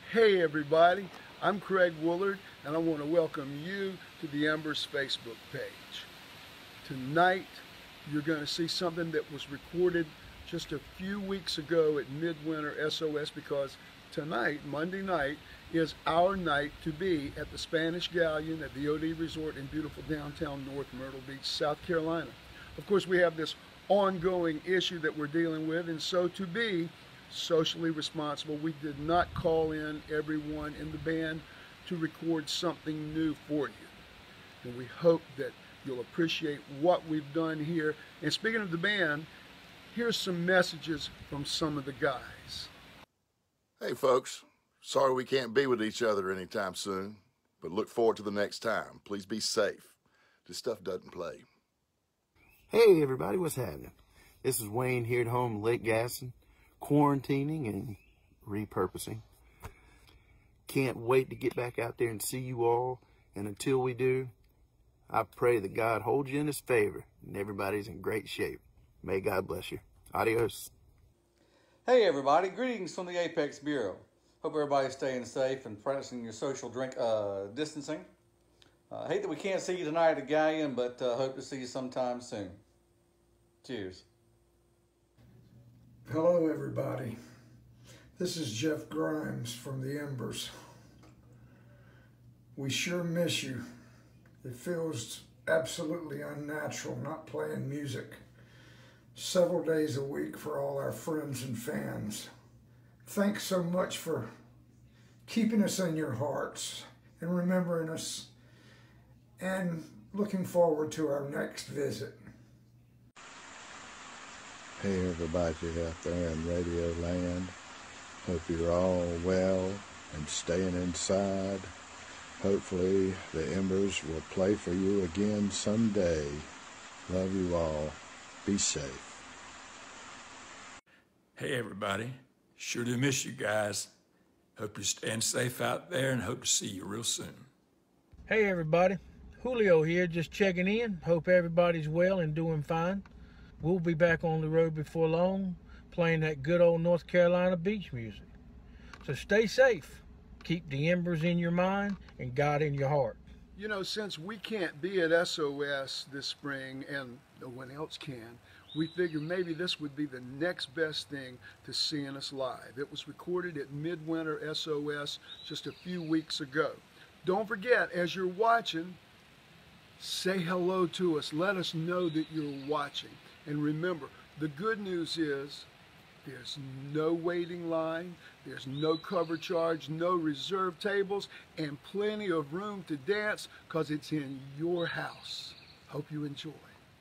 Hey everybody, I'm Craig Woolard and I want to welcome you to the Embers Facebook page. Tonight you're going to see something that was recorded just a few weeks ago at Midwinter SOS, because tonight, Monday night, is our night to be at the Spanish Galleon at the OD Resort in beautiful downtown North Myrtle Beach, South Carolina. Of course, we have this ongoing issue that we're dealing with, and so to be socially responsible, we did not call in everyone in the band to record something new for you. And we hope that you'll appreciate what we've done here. And speaking of the band, here's some messages from some of the guys. Hey folks, sorry we can't be with each other anytime soon, but look forward to the next time. Please be safe. This stuff doesn't play. Hey everybody, what's happening? This is Wayne here at home in Lake Gaston, quarantining and repurposing. Can't wait to get back out there and see you all, and until we do, I pray that God holds you in his favor and everybody's in great shape. May God bless you. Adios. Hey everybody, greetings from the Apex Bureau. Hope everybody's staying safe and practicing your social distancing. Hate that we can't see you tonight at Galleon, but hope to see you sometime soon. Cheers. Hello everybody, this is Jeff Grimes from the Embers. We sure miss you. It feels absolutely unnatural not playing music several days a week for all our friends and fans. Thanks so much for keeping us in your hearts and remembering us, and looking forward to our next visit. Hey everybody out there in Radio Land. Hope you're all well and staying inside. Hopefully the Embers will play for you again someday. Love you all. Be safe. Hey everybody, sure do miss you guys. Hope you're staying safe out there and hope to see you real soon. Hey everybody, Julio here, just checking in. Hope everybody's well and doing fine. We'll be back on the road before long, playing that good old North Carolina beach music. So stay safe, keep the Embers in your mind and God in your heart. You know, since we can't be at SOS this spring and no one else can, we figured maybe this would be the next best thing to seeing us live. It was recorded at Midwinter SOS just a few weeks ago. Don't forget, as you're watching, say hello to us. Let us know that you're watching. And remember, the good news is there's no waiting line, there's no cover charge, no reserve tables, and plenty of room to dance because it's in your house. Hope you enjoy.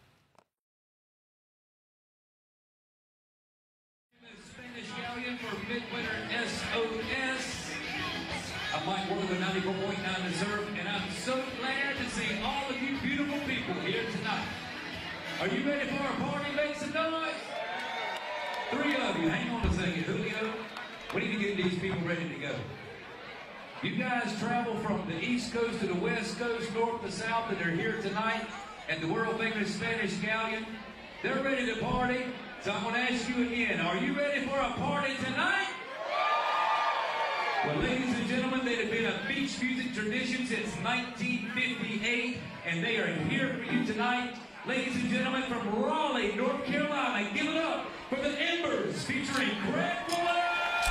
Spanish Galleon for Midwinter SOS. I'm Mike Woolard with 94.9 Reserve, and I'm so glad to see all of you beautiful people here tonight. Are you ready for our party? Make some noise. Three of you, hang on a second. Julio, we need to get these people ready to go. You guys travel from the East Coast to the West Coast, north to south, and they're here tonight at the world famous Spanish Galleon. They're ready to party, so I'm going to ask you again, are you ready for a party tonight? Well, ladies and gentlemen, they have been a beach music tradition since 1958, and they are here for you tonight. Ladies and gentlemen, from Raleigh, North Carolina, give it up for the Embers featuring Craig Woolard.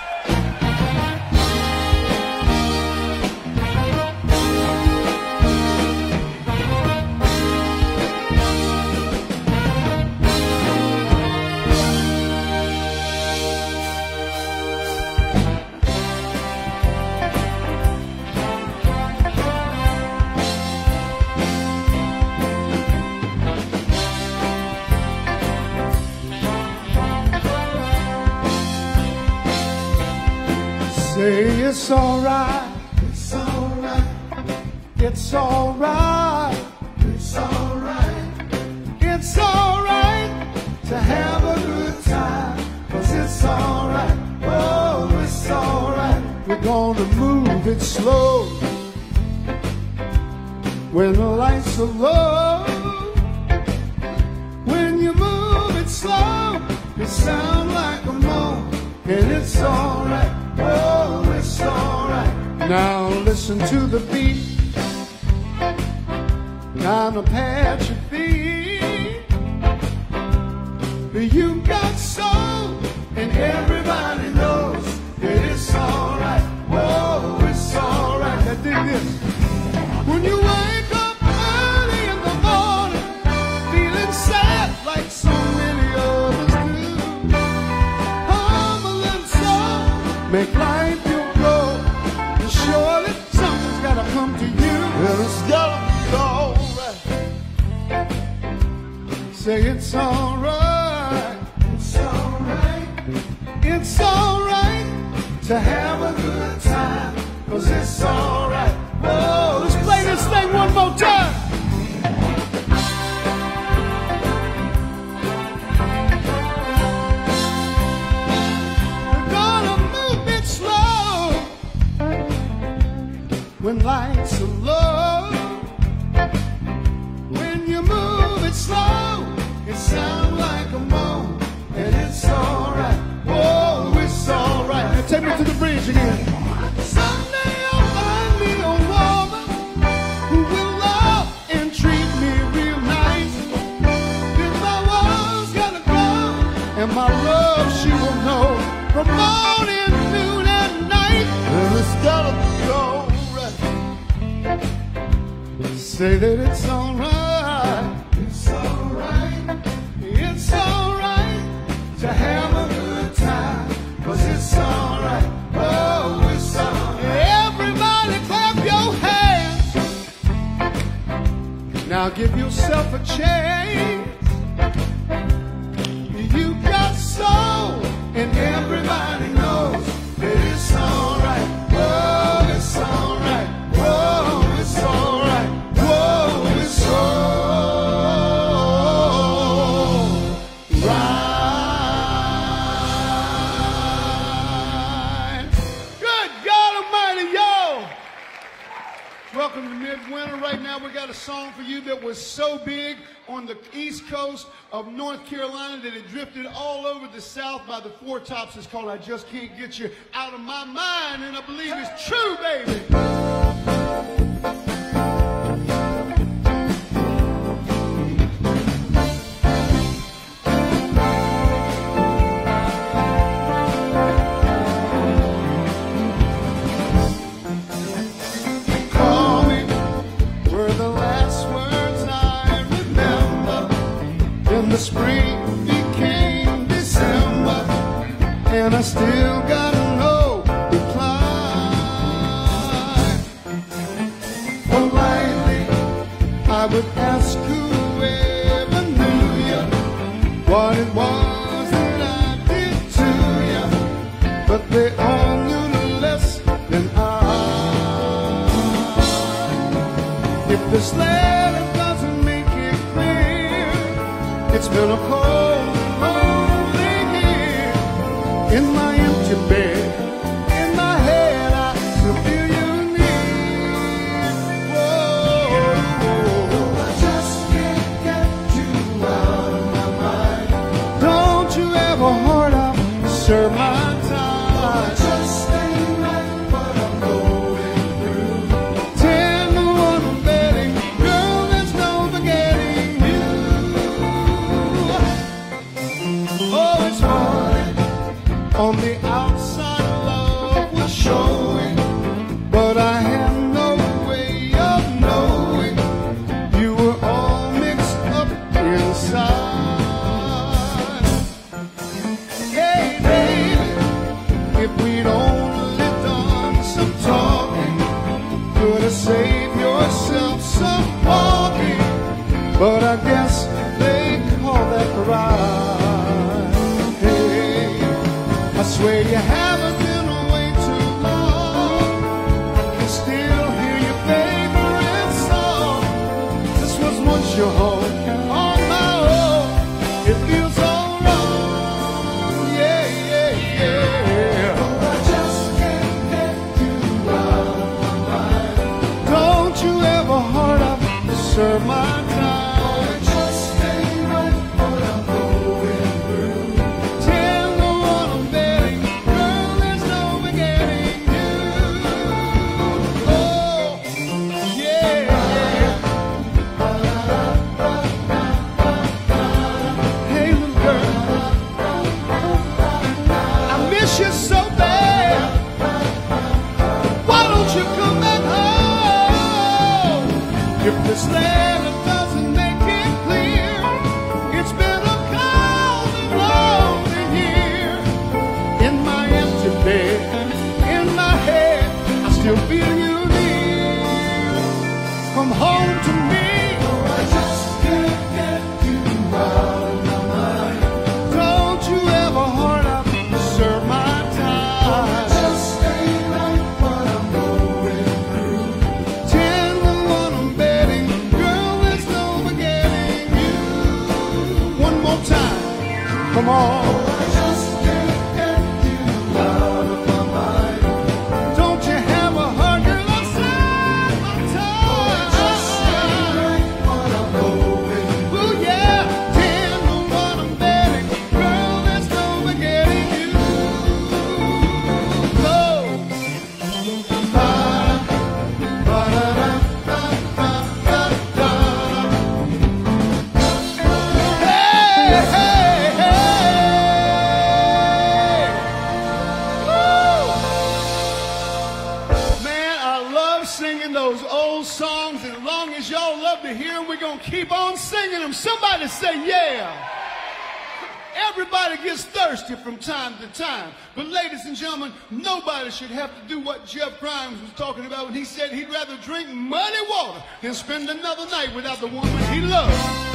Say it's alright, it's alright, it's alright, it's alright, it's alright to have a good time, 'cause it's alright, oh it's alright. We're gonna move it slow when the lights are low. When you move it slow, it sounds like a moan, and it's alright. Oh, it's alright. Now listen to the beat, kind of pat your feet. You got soul, and everybody knows that it's alright. Whoa, it's alright. Now dig this. When you wake up early in the morning, feeling sad like so many others do, hum a little song, make life feel good. And surely something's gotta come to you. Well, it's gotta be alright. Say it's alright. It's alright. It's alright to have a good time, 'cause it's alright. Whoa, let's play this thing one more time. We're gonna move it slow when lights are low. When you move it slow, it sounds like a moan, and it's alright. Whoa, it's alright. Now take me to the bridge again. Someday I'll find me a woman who will love and treat me real nice. If my world's gotta go, and my love she will know from morning, noon, and night. And it's gotta go right. Say that it's alright. It's alright. It's alright to have a good time, 'cause it's alright. Oh, it's alright. Everybody clap your hands. Now give yourself a chance. You got soul, and everybody knows that it's alright. Oh, it's alright. Oh, it's alright. Whoa, it's alright. Good God Almighty, yo! Welcome to Midwinter. Right now we got a song for you that was so big on the east coast of North Carolina that it drifted all over the south by the Four Tops. It's called I Just Can't Get You Out of My Mind, and I believe it's true, baby. Call me were the last words I remember. Then the spring became December, and I still got no reply. Politely, I would ask whoever knew you what it was that I did to you, but they all knew no less than I. If this letter doesn't make it clear, it's been a cold, lonely year. In my empty bed, in my head, I still feel you near. Whoa, I just can't get you out of my mind. Don't you ever heart out, serve my time. I just ain't right what I'm going through. 10 to 1 I'm betting, girl, there's no forgetting you. still feel you near. Come home to me. Oh, I just can't get you out of my mind. Don't you ever hard up to serve my time. Oh, I just ain't right what I'm going through. 10 to 1 I'm betting, girl, there's no forgetting you. One more time, come on. Oh, I just can't get you out of my mind. Don't you have a heart, girl, outside my time. Oh, I just ain't right what I'm going through. Ooh, yeah, 10 to 1 I'm betting, girl, there's no forgetting you. No. Hey, hey, hey. Woo. Man, I love singing those old songs, and as long as y'all love to hear them, we're going to keep on singing them. Somebody say yeah. Everybody gets thirsty from time to time. But ladies and gentlemen, nobody should have to do what Jeff Grimes was talking about when he said he'd rather drink muddy water than spend another night without the woman he loves.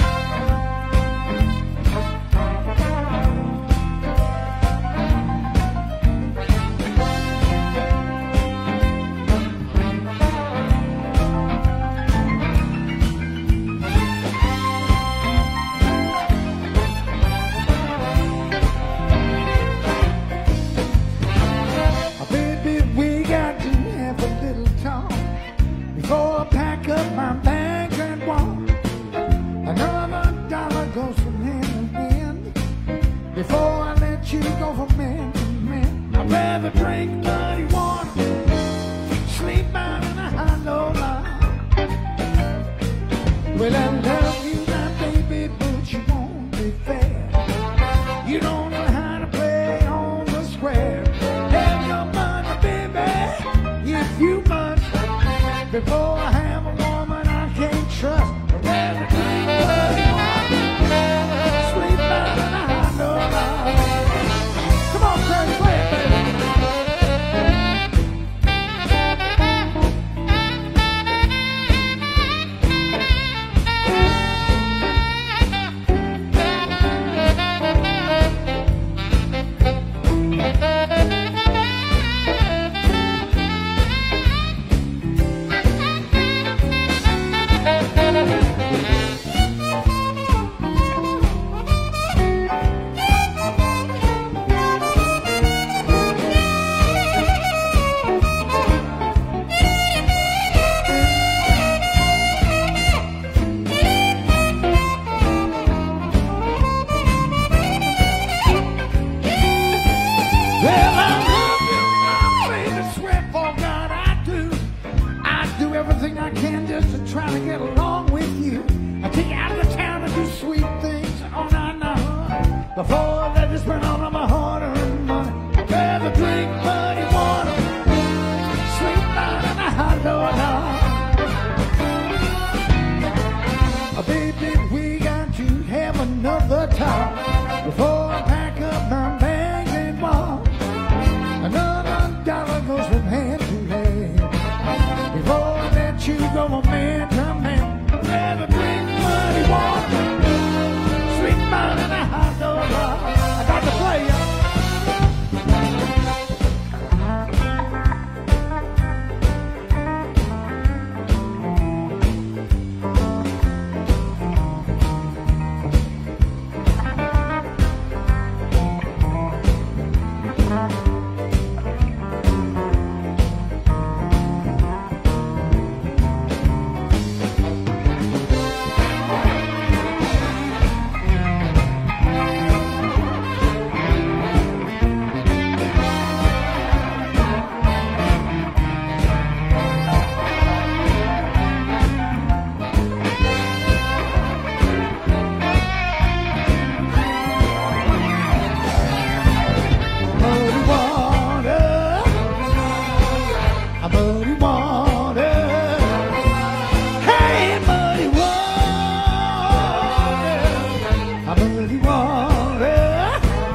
Baby, we got to have a little talk before I pack up my bags and walk. Another dollar goes from hand to hand before I let you go from man to man. I'd rather drink muddy water, sleep out in a hollow log. Well, I love you now, baby, but you won't be fair. You don't know how to play on the square. Have your money, baby, if you must. Before I have a woman I can't trust. I'd rather drink muddy water, sleep out in a hollow log. Come on, Curtis, play it, baby. Well, I love you, baby, swear for God I do. I do everything I can just to try to get along with you. I take you out of the town and do sweet things all night long. Before I let you spend all of my hard-earned money, I'd rather drink muddy water, sleep out in a hollow log. Baby, we got to have another talk before I pack up my bags and walk. Another dollar goes from hand to hand before I let you go from man to man. I'd rather drink muddy water, sleep out in a hollow log. I got to play ya.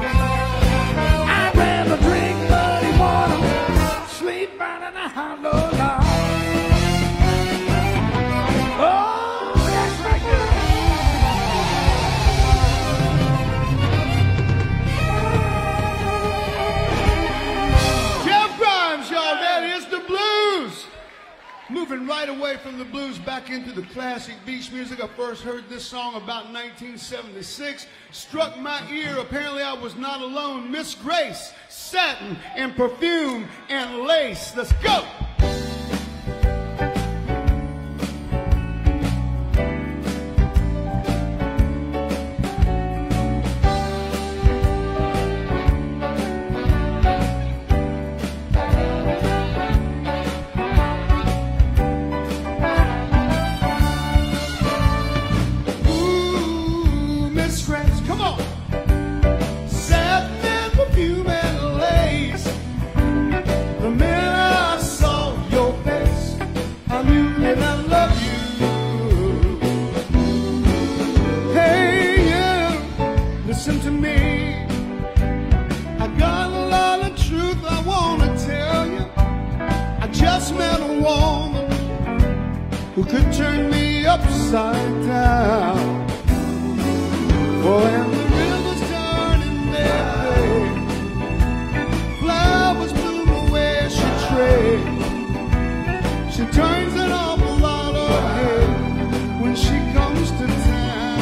I love Moving right away from the blues back into the classic beach music. I first heard this song about 1976. Struck my ear. Apparently I was not alone. Miss Grace, satin and perfume and lace. Let's go. Listen to me, I got a lot of truth I want to tell you. I just met a woman who could turn me upside down. Oh, and the river's turning every day, flowers bloom the way she trades. She turns an awful lot of head when she comes to town.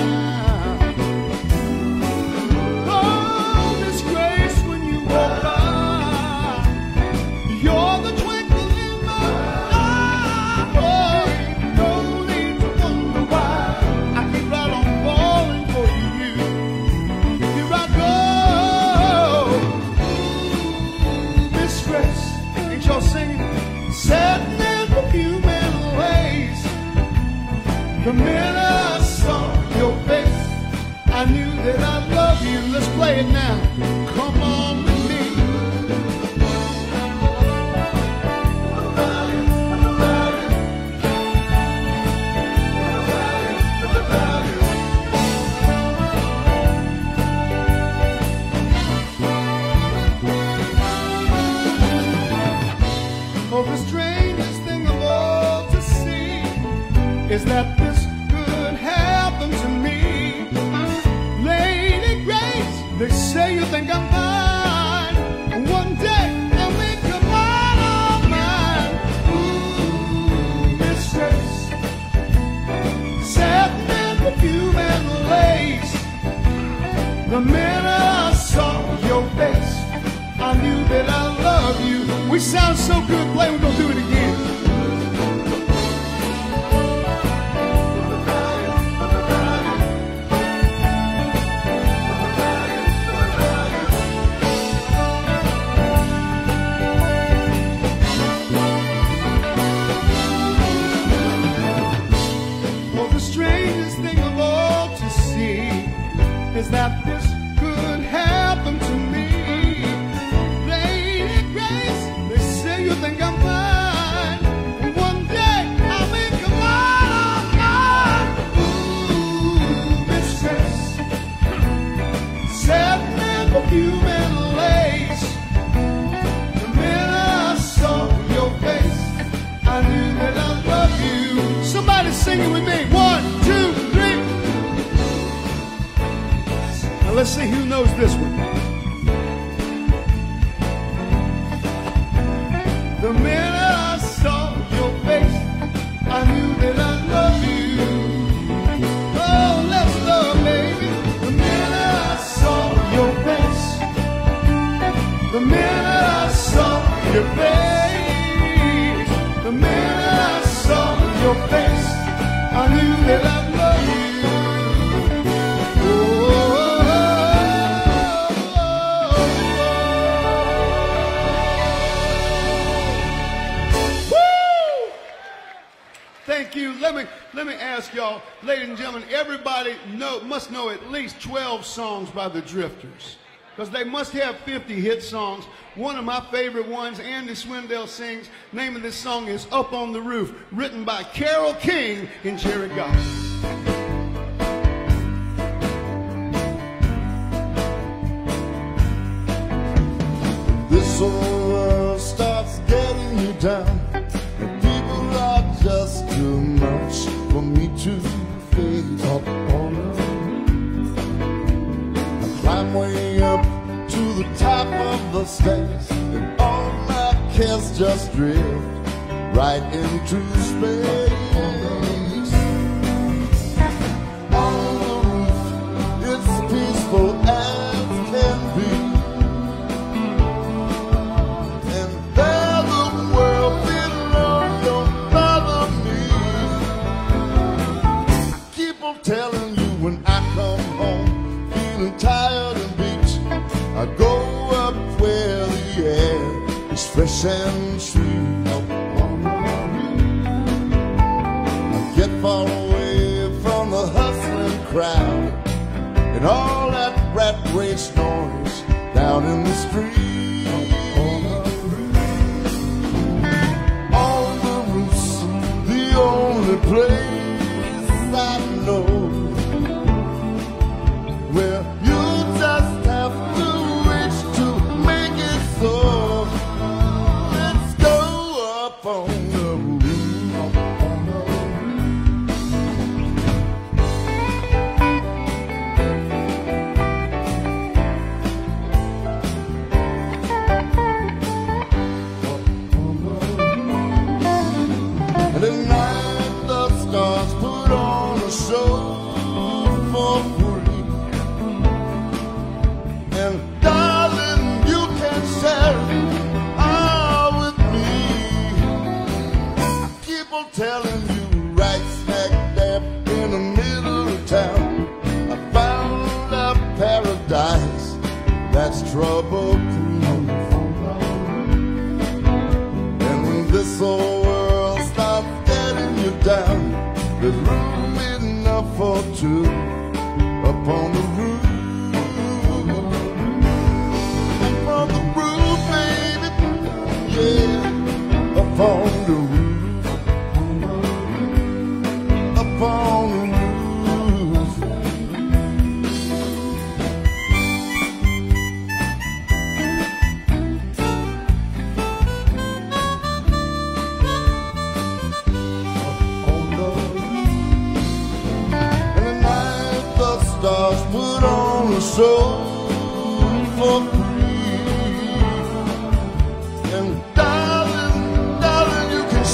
The minute I saw your face, I knew that I love you. Let's play it now. Come on with me. Oh, the strangest thing of all to see is that this could happen to me. Lady Grace, they say you think I'm fine. One day I'll make your mind all mine. Ooh, Miss Grace, satin and perfume and lace. The minute I saw your face, I knew that I love you. We sound so good, play, we're gonna do it again. Is that this could happen to me. Lady Grace, they say you think I'm fine. One day I'll make a mind on mine. Ooh, Miss Grace, satin and perfume and lace. The minute I saw your face, I knew that I love you. Somebody sing it with me. 1, 2, 3. Let's see who knows this one. The minute I saw your face, I knew that I love you. Oh, let's love, baby. The minute I saw your face, the minute I saw your face, the minute I saw your face, I knew that I love you. Thank you. Let me ask y'all, ladies and gentlemen, everybody must know at least 12 songs by the Drifters, because they must have 50 hit songs. One of my favorite ones, Andy Swindell sings. Name of this song is Up on the Roof, written by Carole King and Jerry Goff. This whole world starts getting you down. People are just too much for me to face up on them. I climb way up to the top of the stairs, and all my cares just drift right into space. On the roof, it's peaceful as can be. And there the world below don't bother me. I keep on telling you when I come home, feeling tired and beat, I go up where the air is fresh and sweet. I get far away from the hustling crowd and all that rat race noise down in the street. On the roof's the only place I know where you just have to reach to make it so. Let's go up on the roof. And at night the stars put on a show for free. And darling, you can share it all with me. I keep on telling you, right smack dab in the middle of town, I found a paradise that's trouble-proof. And when this old world starts getting you down, there's room enough for two up on the roof. Up on the roof, baby, yeah. Up on the roof. Up on the roof. Stars put on a show for free. And darling, darling, you can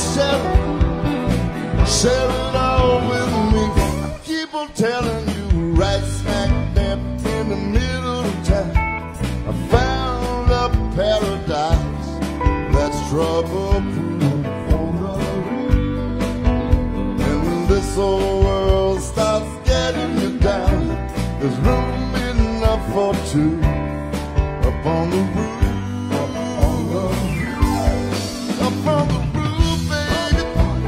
share it all with me. I keep on telling you, right smack dab in the middle of town, I found a paradise that's trouble-proof. And when this old world starts getting you down, there's room enough for two up on the roof. Up on the roof, baby.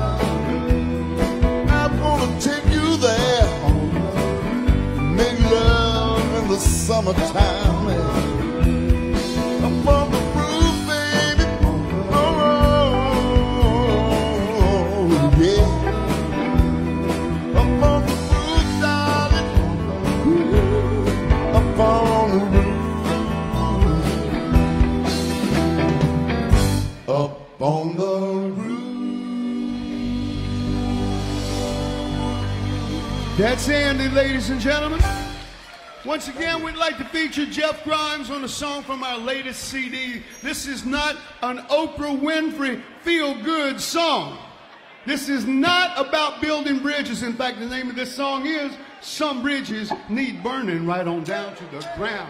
I'm gonna take you there. Make love in the summertime. Up on the roof, baby. Oh, yeah. Up on the roof, darling. Up on the roof. Up on the roof. That's Andy, ladies and gentlemen. Once again, we'd like to feature Jeff Grimes on a song from our latest CD. This is not an Oprah Winfrey feel-good song. This is not about building bridges. In fact, the name of this song is Some Bridges Need Burning Right on Down to the Ground.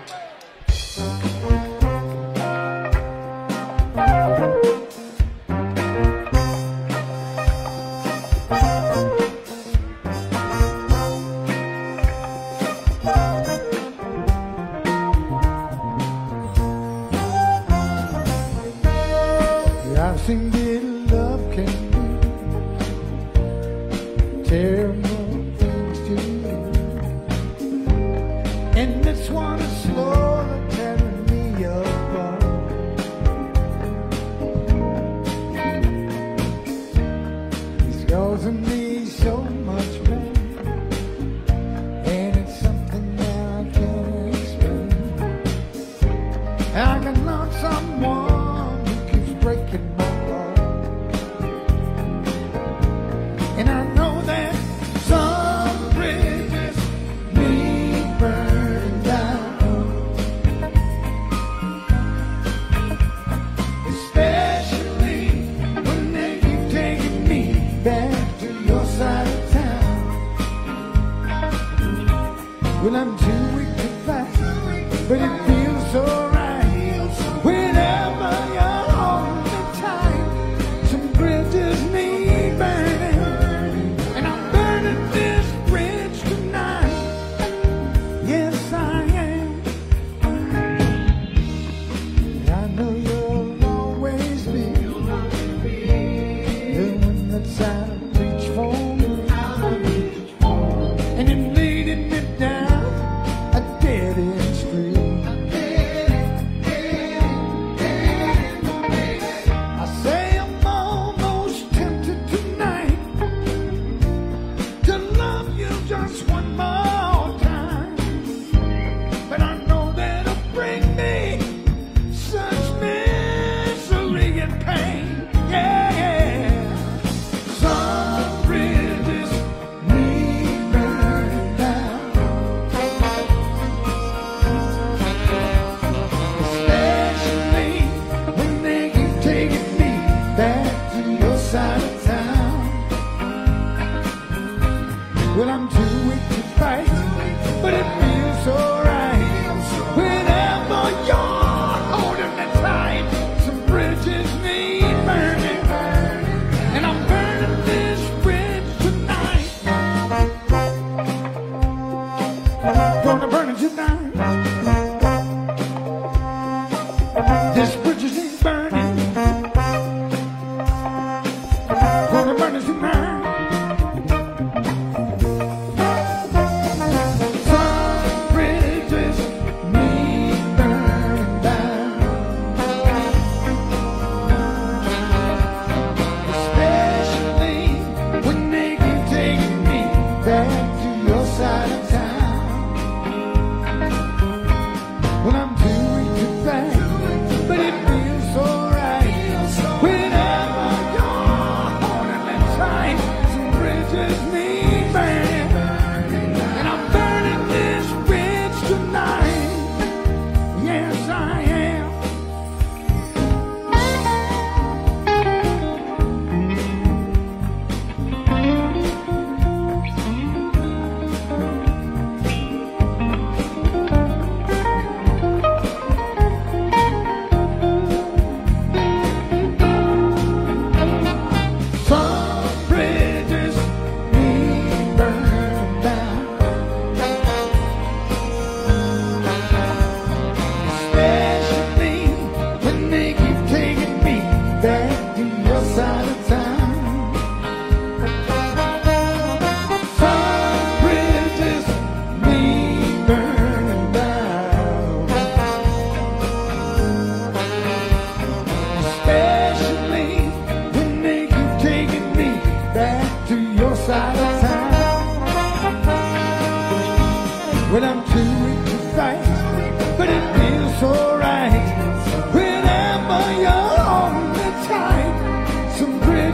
I've seen little love can do terrible things to you, and this one is slowly tearing me apart. It's causing me so much pain, and it's something that I can't explain. I can love someone who keeps breaking my heart, and I know that some bridges need burning down, especially when they keep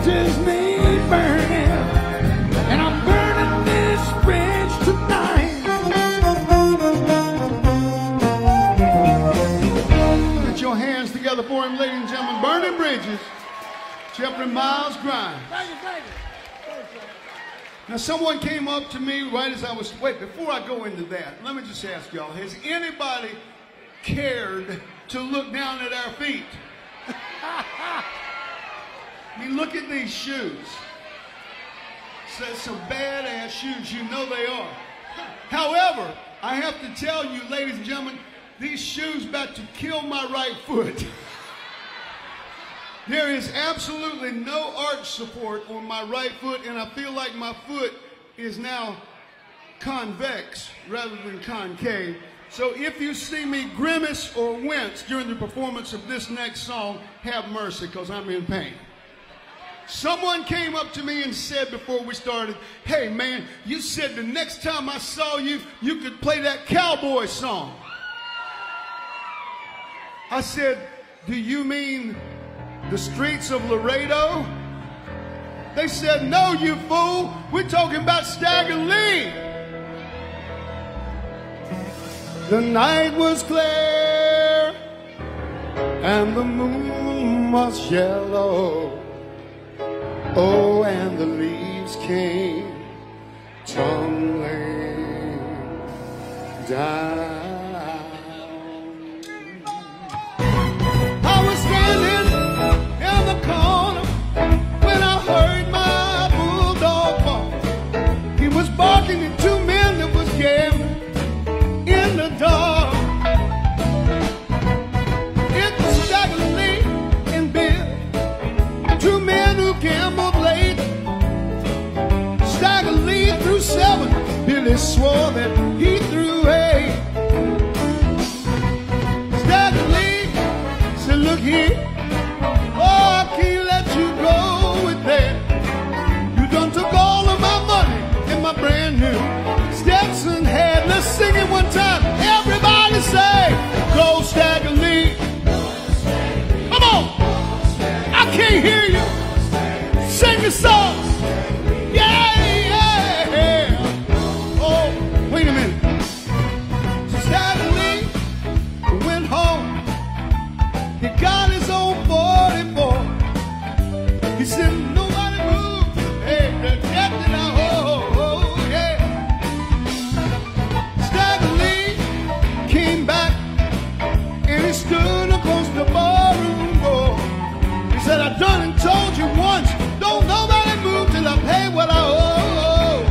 bridges need burning, and I'm burning this bridge tonight. Put your hands together for him, ladies and gentlemen. Burning Bridges, Jeffrey Miles Grimes. Thank you. Now, someone came up to me right as I was, wait, before I go into that, let me just ask y'all, has anybody cared to look down at our feet? I mean, look at these shoes. Some badass shoes, you know they are. However, I have to tell you, ladies and gentlemen, these shoes about to kill my right foot. There is absolutely no arch support on my right foot, and I feel like my foot is now convex rather than concave. So if you see me grimace or wince during the performance of this next song, have mercy, because I'm in pain. Someone came up to me and said before we started, hey man, you said the next time I saw you, you could play that cowboy song. I said, do you mean the streets of Laredo? They said, no, you fool. We're talking about Stagger Lee. The night was clear and the moon was yellow. Oh, and the leaves came tumbling down. I was standing in the corner when I heard my bulldog bark. He was barking at two men that was gambling in the dark. It was Stagger Lee and Bill, two men who gambled late. Stagger Lee threw 7, Billy swore that he threw 8. Stagger Lee said, look here, oh, I can't let you go with that. You done took all of my money and my brand new Stetson hat. Let's sing it one time. Everybody say, go Stagger Lee. Come on. I can't hear you. Sing the song. Yeah, yeah. Oh, wait a minute. Stagger Lee went home. He got his own 44. He said, nobody move. Hey, the captain, oh, yeah. Stagger Lee came back and he stood across the barroom door. He said, I done and told you once, don't nobody move till I pay what I owe.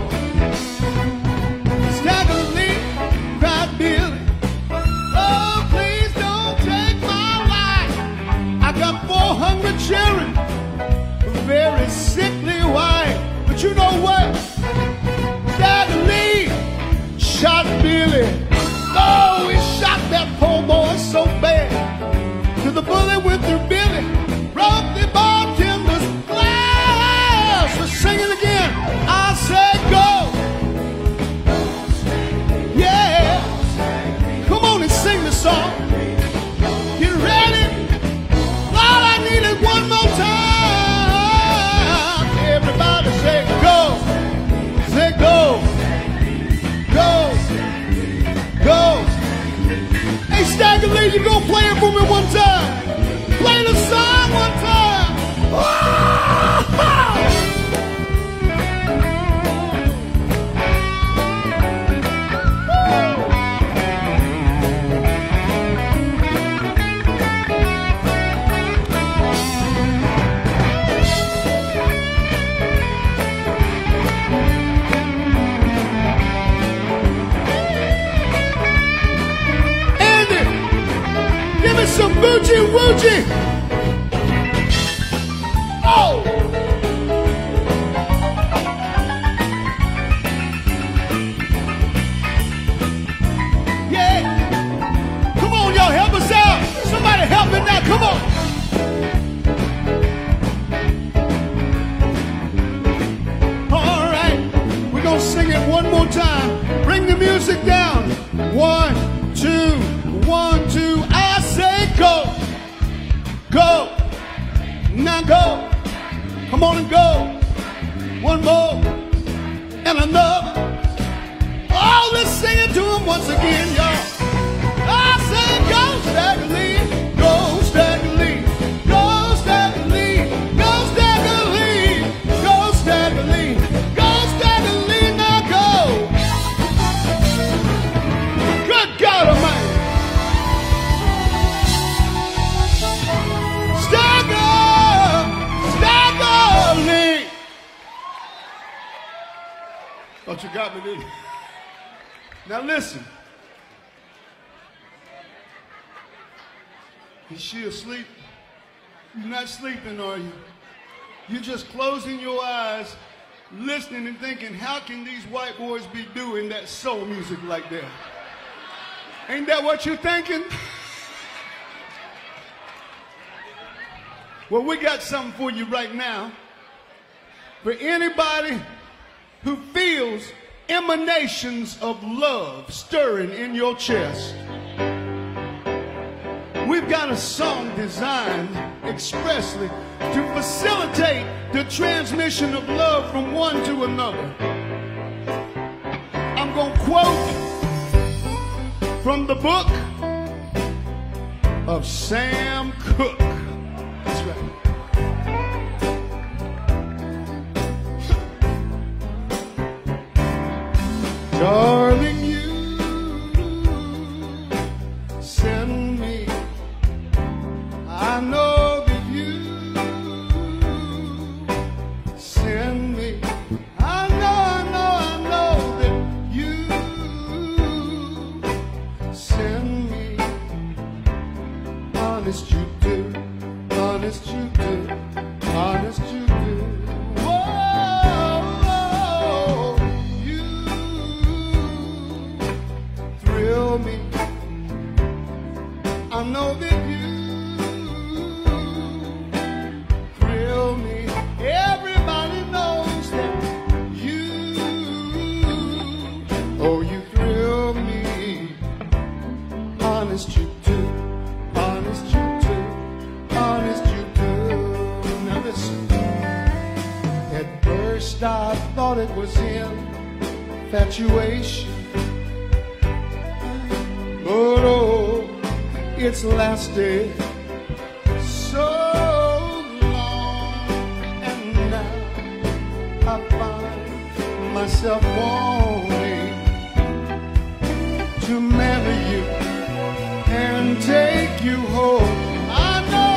Stagger Lee cried Billy, oh, please don't take my life. I got 400 children, a very sickly wife. But you know what? Stagger Lee shot Billy. Oh, he shot that poor boy so bad till the bullet went through Billy, broke the bartender's glass. Let's sing it again. I said go. Yeah. Come on and sing the song. Get ready. Lord, I need it one more time. Everybody say go. Say go. Go. Go. Hey, Stagger Lee, you gonna play it for me one time? Play the song one time. Andy, give me some boogie woogie. Oh! Yeah! Come on, y'all, help us out! Somebody help me now, come on! All right, we're gonna sing it one more time. Bring the music down. 1, 2, 1, 2. I say go! Go! Now go, Come on and go. One more and another. Oh, let's sing it to him once again, y'all. I say go Stagger Lee, go Stagger Lee, go Stagger Lee, go Stagger Lee, go Stagger Lee, go Stagger Lee, now go. Good God Almighty. Stagger Lee. Thought you got me, didn't you? Now listen. Is she asleep? You're not sleeping, are you? You're just closing your eyes, listening and thinking, how can these white boys be doing that soul music like that? Ain't that what you're thinking? Well, we got something for you right now. For anybody who feels emanations of love stirring in your chest, we've got a song designed expressly to facilitate the transmission of love from one to another. I'm going to quote from the book of Sam Cooke. That's right. Darling, you send me. I know that you send me. I know that you send me. Honest you do, honest you do, honest you do. Whoa, you thrill me. I know that you thrill me. Everybody knows that you, oh, you thrill me. Honest you do, honest you do, honest you do. Now listen. At first I thought it was infatuation, but oh, it's lasted so long, and now I find myself wanting to marry you and take you home. I know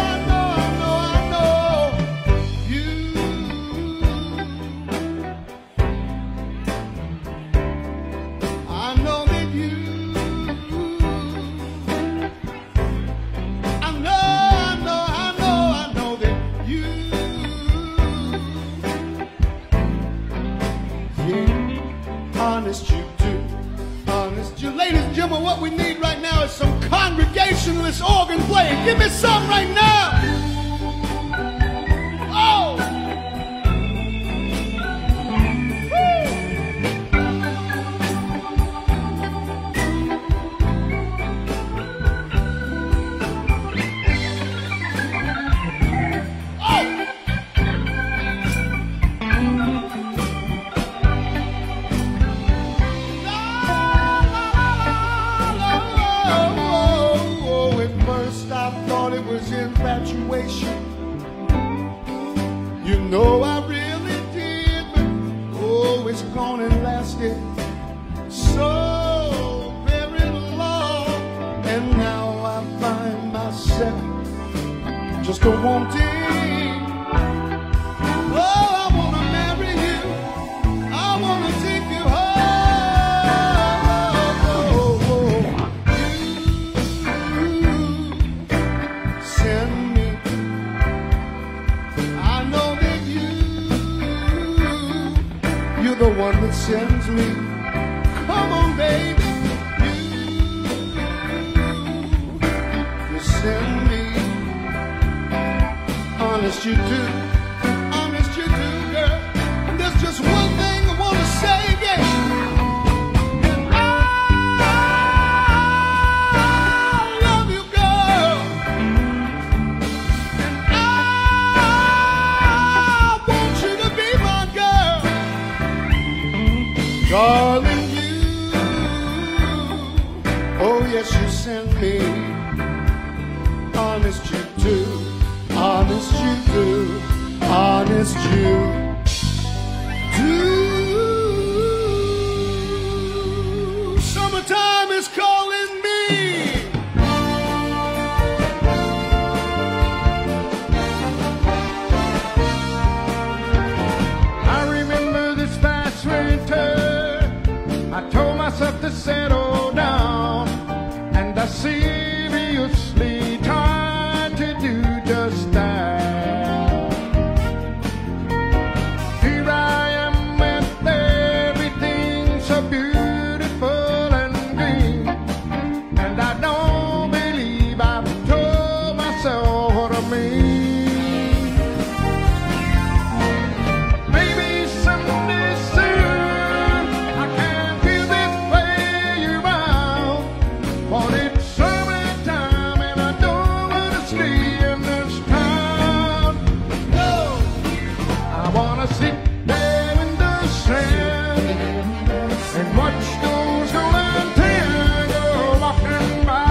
you. I know that you. I know that you. Yeah, honest you do, honest you. Ladies and gentlemen, what we need right now is some congregationalist organ playing. Give me some right now. Oh. Infatuation, you know I really did, but oh, it's gone and lasted so very long, and now I find myself just a wanting. Oh, I wanna marry you, I wanna take you home. The one that sends me. Come on, baby. You send me. Honest you do. Honest you do, girl. And there's just one thing I want to say again. And I love you, girl. And I Darling, you, oh yes, you send me. Honest you do, honest you do, honest you do. Summertime is calling me. I remember this past winter, I told myself to settle down, and I seriously tried to do just that. Here I am with everything so beautiful and green, and I don't believe I've told myself what I mean. Maybe someday soon I can feel this way around, but it's summertime and I don't want to stay in this town. No, I want to sit there in the sand and watch those golden tears go walking by.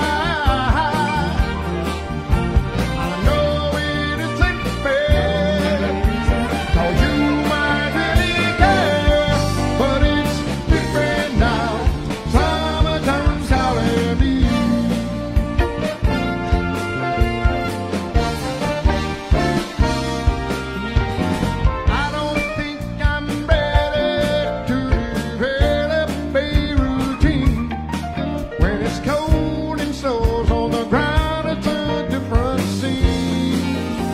I know it isn't fair, 'cause you might really care, but it's different now. Summertime's calling me. I don't think I'm ready to develop a routine. When it's cold and snows on the ground, it's a different scene.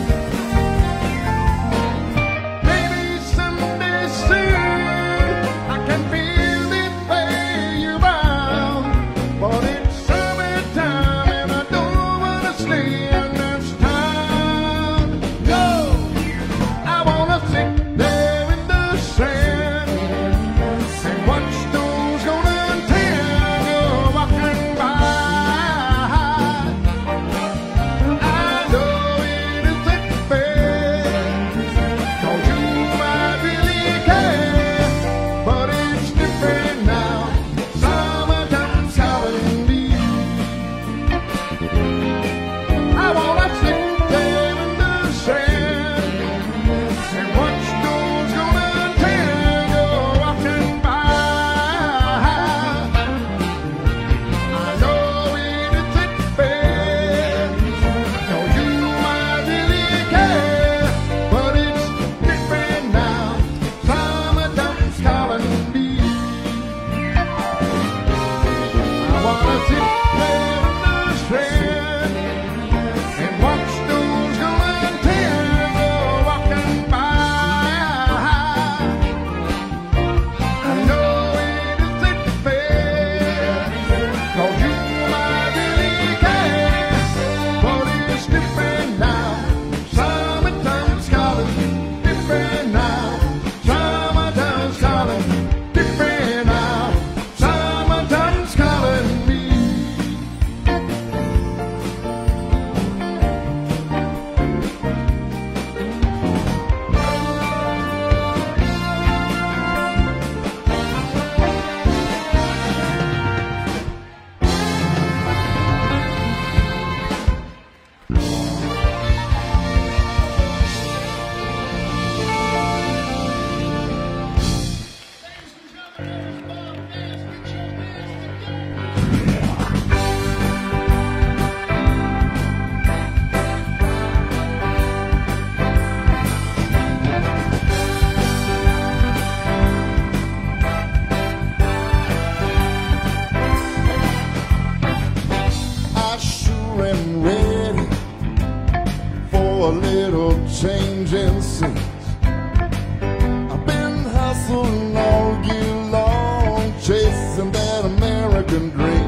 Maybe someday soon I can feel this way around, but it's summertime and I don't want to stay in this town. No, I want to sit there in the sand and watch those golden tears go walking by. I know it isn't fair, 'cause you might really care, but it's different now. Summertime's calling me. I wanna sit there in the sand and watch those golden tears go walking by. I know it isn't fair, 'cause you might really care, but it's different now. Summertime's calling me. I wanna sit there in the sand and watch those golden tears go walking by. I know it isn't fair, 'cause you might really care, but it's different now. Summertime's calling, different now. Summertime's calling, different now. Summertime's calling me. I sure am ready for a little change in scenes. I've been hustling all year long, chasing that American dream.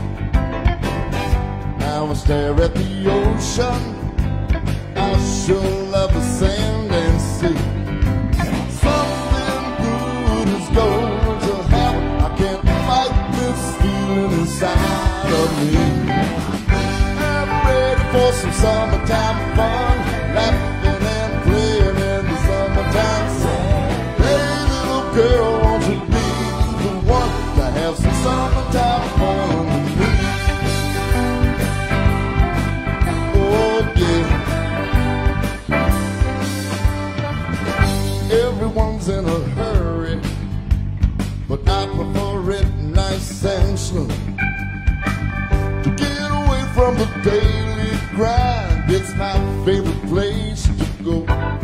Now I stare at the ocean, I sure love the sand and sea. Something good is going to happen, I can't fight this feeling inside of me. I'm ready for some summertime fun, laughing and playing in the summertime sun. Hey little girl, won't you be everyone's in a hurry, but I prefer it nice and slow. To get away from the daily grind, it's my favorite place to go.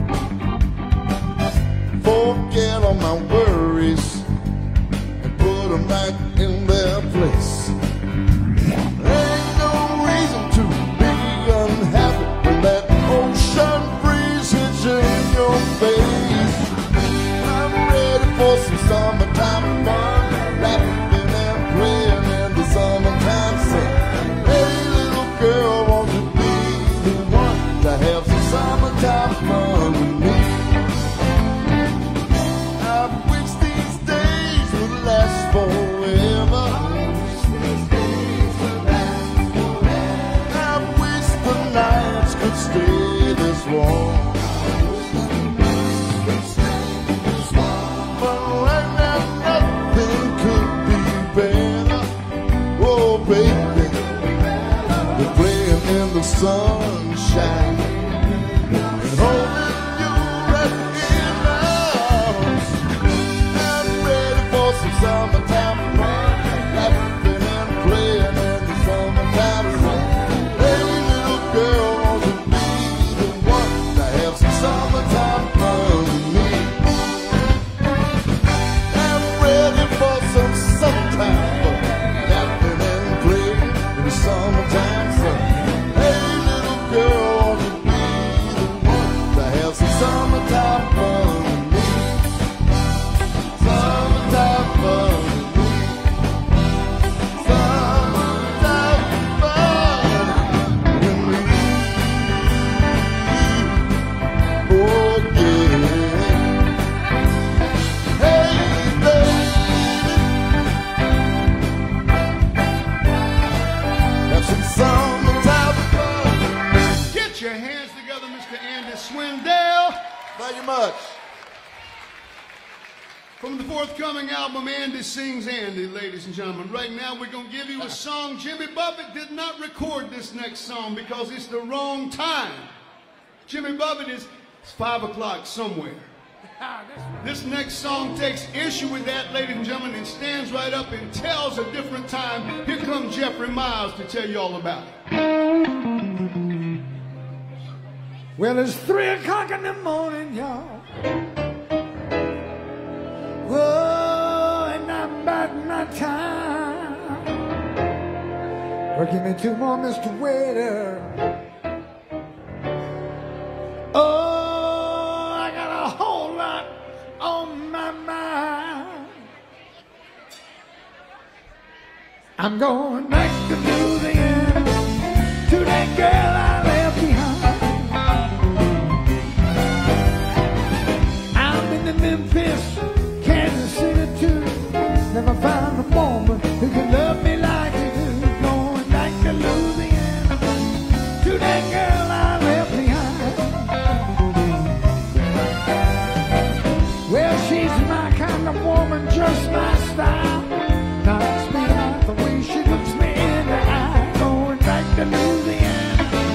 Forget all my worries and put them back in their place. Ain't no reason to be unhappy when that ocean breeze hits you in your face. I'm ready for some summertime fun, laughing and playing in the summertime sun. Hey little girl, won't you be the one to have some summertime fun with me? I wish these days would last forever. I wish the nights could stay this warm. But right now nothing could be better. Oh baby, we're playing in the sunshine and holding you right in arms. I'm ready for some summertime fun, laughing and playing in the summertime sun. Hey little girl, won't you be the one to have some summertime fun with me? I'm ready for some summertime fun, laughing and playing in the summertime sun. Hey little girl, won't you be the one to have some summertime fun with me? Summertime fun with me. Summertime fun with me. Oh yeah. Hey baby, have some summertime fun. Get your hands together, Mr. Andy Swindell. Thank you much. From the forthcoming album, Andy Sings Andy, ladies and gentlemen. Right now, we're going to give you a song. Jimmy Buffett did not record this next song because it's the wrong time. Jimmy Buffett it's 5 o'clock somewhere. This next song takes issue with that, ladies and gentlemen, and stands right up and tells a different time. Here comes Jeffrey Miles to tell you all about it. Well, it's 3 o'clock in the morning, y'all. Whoa, and I'm about my time. Well, give me 2 more, Mr. Waiter. Oh, I got a whole lot on my mind. I'm going back to Louisiana, to that girl I left behind. I'm in the Memphis, Kansas City too. Never found a woman who can love me like you do. Going back to Louisiana, to that girl I left behind. Well, she's my kind of woman, just my style. Knocks me out the way she looks me in the eye. Going back to Louisiana,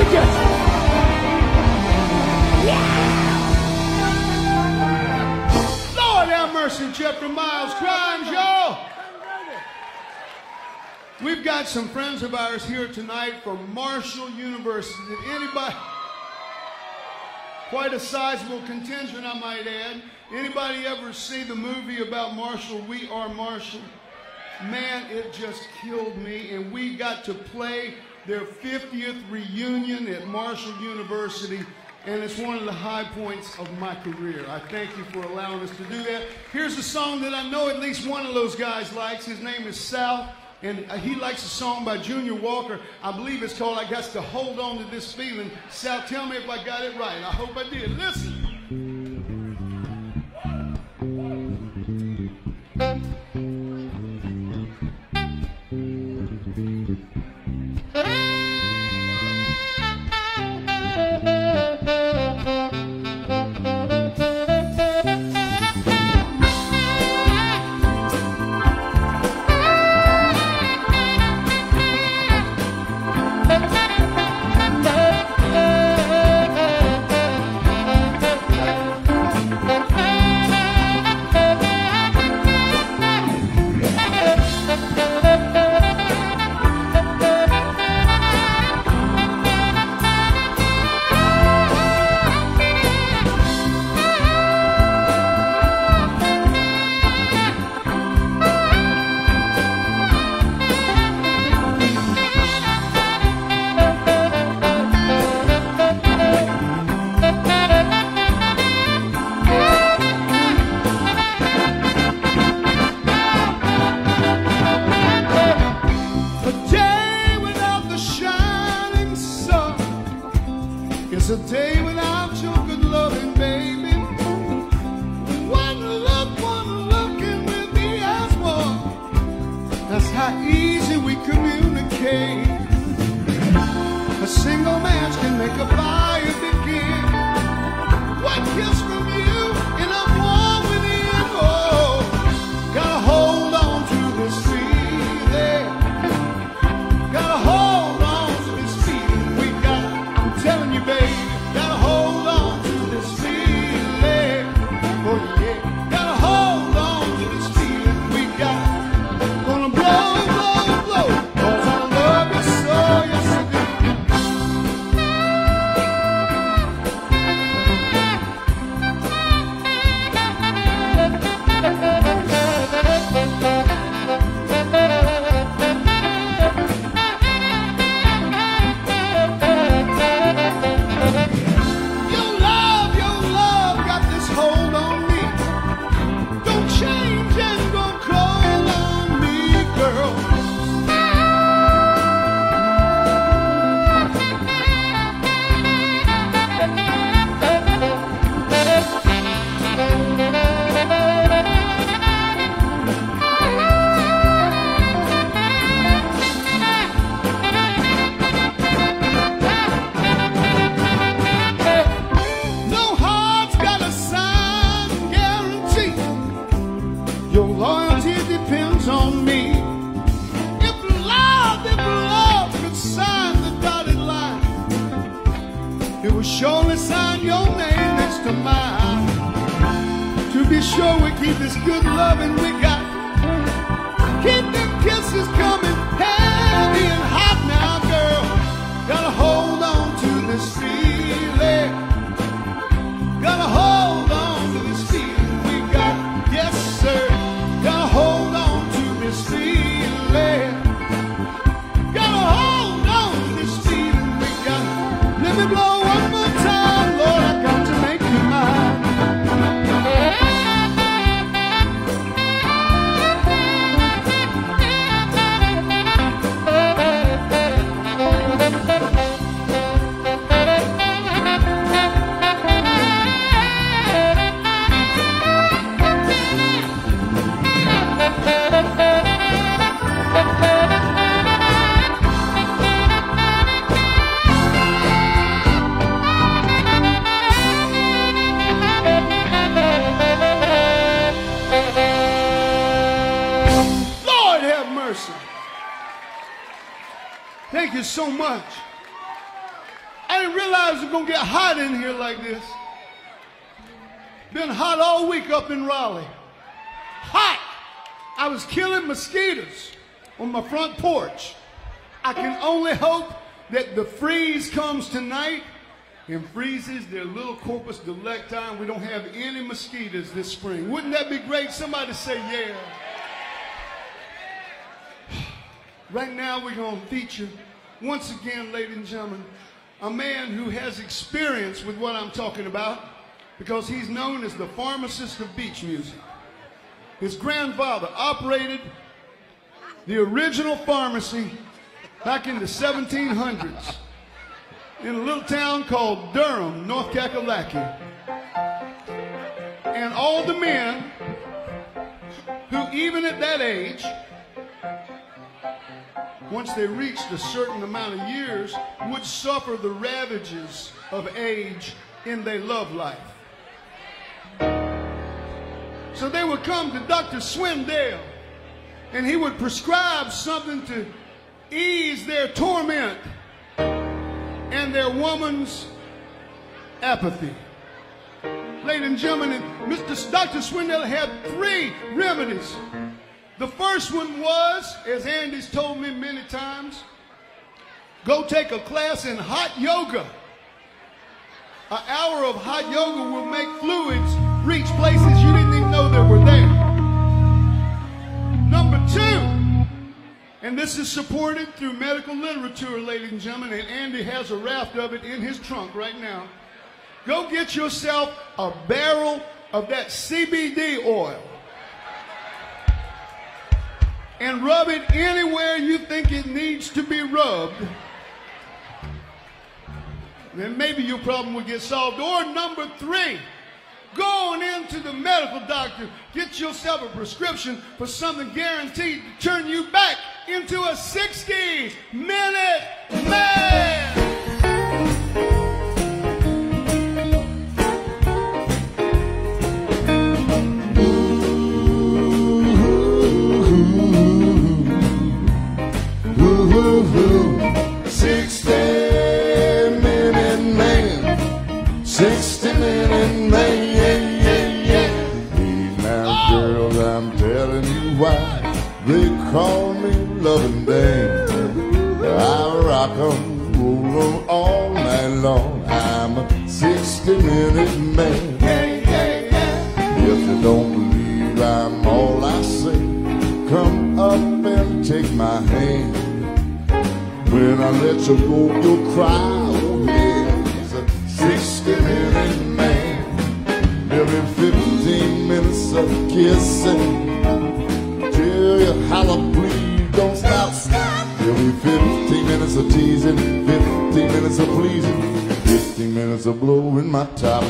together. Lord have mercy, Jeffrey Miles Grimes, y'all. We've got some friends of ours here tonight from Marshall University. Did anybody, quite a sizable contingent, I might add. Anybody ever see the movie about Marshall, We Are Marshall? Man, it just killed me. And we got to play their 50th reunion at Marshall University. And it's one of the high points of my career. I thank you for allowing us to do that. Here's a song that I know at least one of those guys likes. His name is Sal. And he likes a song by Junior Walker. I believe it's called I Got to Hold On to This Feeling. Sal, tell me if I got it right. I hope I did. Listen. A day without your good loving, baby. One look and we'll be as one. That's how easy we communicate. A single match can make a fire begin. One kiss from you and I'm warm within. Oh, gotta hold on to this feeling. Gotta hold on to this feeling we got. I'm telling you, baby. Surely sign your name next to mine. To be sure we keep this good loving we got. Keep them kisses coming heavy and hot now, girl. Gotta hold on to this feeling. Gotta hold on to this feeling we got. Yes, sir. Gotta hold on to this feeling. Gotta hold on to this feeling we got. Let me blow one more time, Lord, I got to make you mine. Thank you so much. didn't realize it was going to get hot in here like this. Been hot all week up in Raleigh. Hot. I was killing mosquitoes on my front porch. I can only hope that the freeze comes tonight and freezes their little corpus delicti and we don't have any mosquitoes this spring. Wouldn't that be great? Somebody say yeah. Right now we're going to feature, once again, ladies and gentlemen, a man who has experience with what I'm talking about because he's known as the pharmacist of beach music. His grandfather operated the original pharmacy back in the 1700s in a little town called Durham, North Kakalaki. And all the men who, even at that age, once they reached a certain amount of years, would suffer the ravages of age in their love life. So they would come to Dr. Swindell, and he would prescribe something to ease their torment and their woman's apathy. Ladies and gentlemen, Dr. Swindell had 3 remedies. The first one was, as Andy's told me many times, go take a class in hot yoga. An hour of hot yoga will make fluids reach places you didn't even know that were there. Number 2, and this is supported through medical literature, ladies and gentlemen, and Andy has a raft of it in his trunk right now. Go get yourself a barrel of that CBD oil and rub it anywhere you think it needs to be rubbed. Then maybe your problem will get solved. Or number 3, go on into the medical doctor, get yourself a prescription for something guaranteed to turn you back into a 60-minute man. Ooh, 60-minute man, 60-minute man, yeah, yeah. These now girls, I'm telling you why they call me loving dame. I rock 'em, roll 'em all night long. I'm a 60-minute man. If you don't believe I'm all I say, come up and take my hand. When I let you go, you'll cry, oh yeah. He's a 60-minute man. Every 15 minutes of kissing, till you holler, please don't stop. Every 15 minutes of teasing, 15 minutes of pleasing, 15 minutes of blowing my top.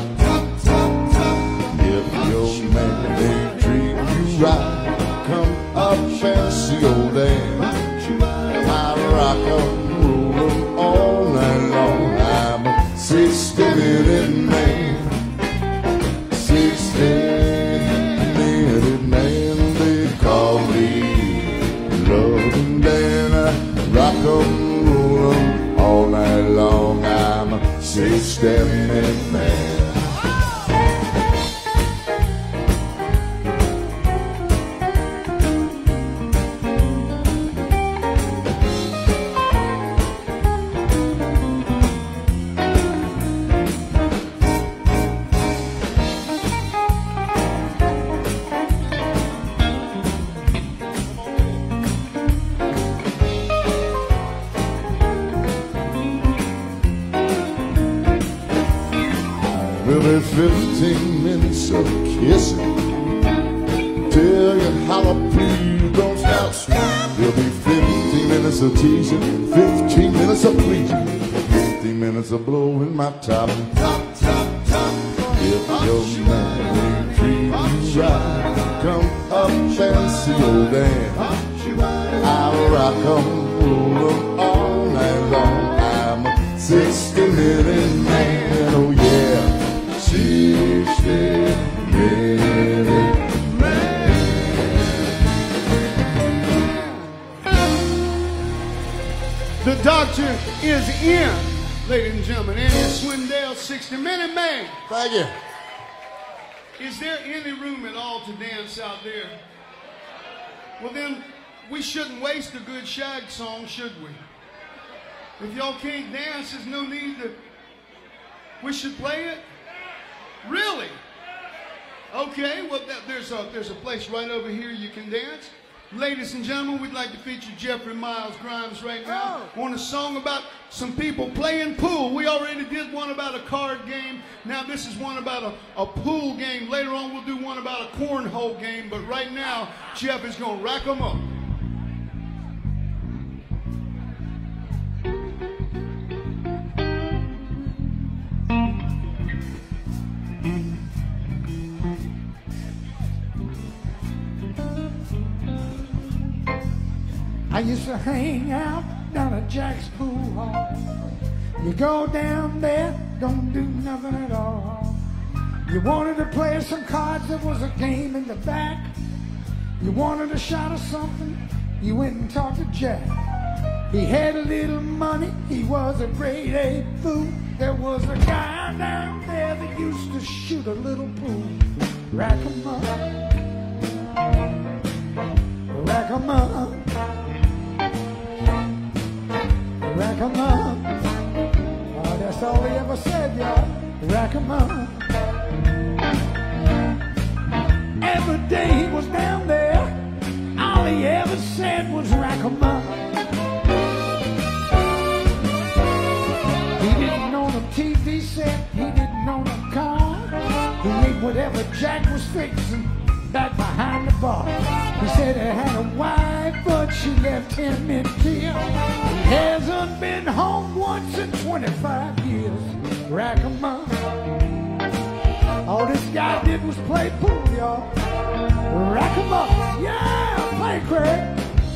If your man ain't treating you right, come up and see old Dan. I rock 'em, roll 'em all night long. I'm a 60-minute man. 60-minute man, they call me loving Dan. I rock 'em, roll 'em all night long. I'm a 60-minute man. Every 15 minutes of kissing, tell you how I please, don't stop. There'll be 15 minutes of teasing, 15 minutes of pleasing, 15 minutes of blowing my top. If your man ain't treating you right, come up and see old Dan. I'll rock 'em, roll 'em all night long. I'm a 60-minute man, oh yeah. 60-minute man. The doctor is in. Ladies and gentlemen, Andy Swindell, 60-Minute Man. Thank you. Is there any room at all to dance out there? Well then, we shouldn't waste a good shag song, should we? If y'all can't dance, there's no need to... We should play it? Really? Okay, well there's a place right over here you can dance. Ladies and gentlemen, we'd like to feature Jeffrey Miles Grimes right now on a song about some people playing pool. We already did one about a card game. Now this is one about a pool game. Later on we'll do one about a cornhole game. But right now, Jeff is going to rack them up. I used to hang out down at Jack's pool hall. You go down there, don't do nothing at all. You wanted to play some cards, there was a game in the back. You wanted a shot of something, you went and talked to Jack. He had a little money, he was a grade A fool. There was a guy down there that used to shoot a little pool. Rack 'em up, rack 'em up, rack 'em up. Oh, that's all he ever said, y'all. Rack 'em up. Every day he was down there, all he ever said was rack 'em up. He didn't own a TV set, he didn't own a car. He ate whatever Jack was fixing back behind the bar. He said he had a wife, but she left him in tears. He hasn't been home once in 25 years. Rack 'em up. All this guy did was play pool, y'all. Rack 'em up. Yeah, play, Craig.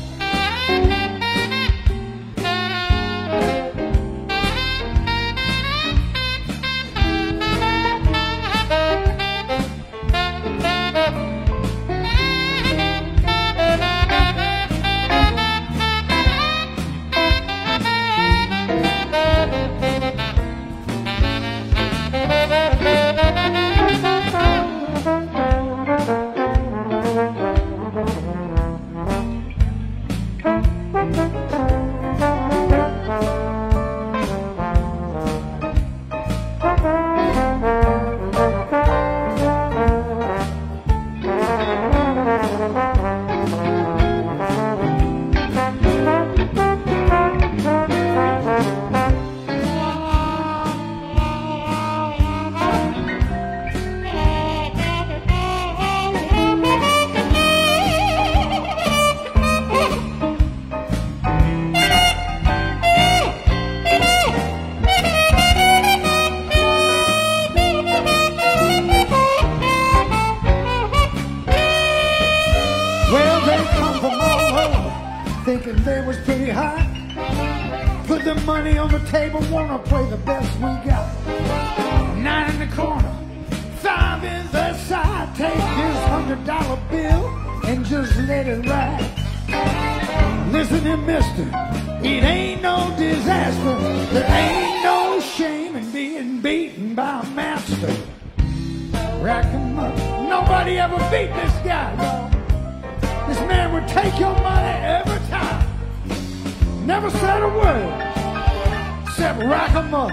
Thinking they was pretty hot. Put the money on the table, wanna play the best we got. 9 in the corner, 5 in the side. Take this $100 bill and just let it ride. Listen here, mister, it ain't no disaster. There ain't no shame in being beaten by a master. Rack 'em up. Nobody ever beat this guy, y'all. This man would take your money every time. Never said a word, except rack 'em up.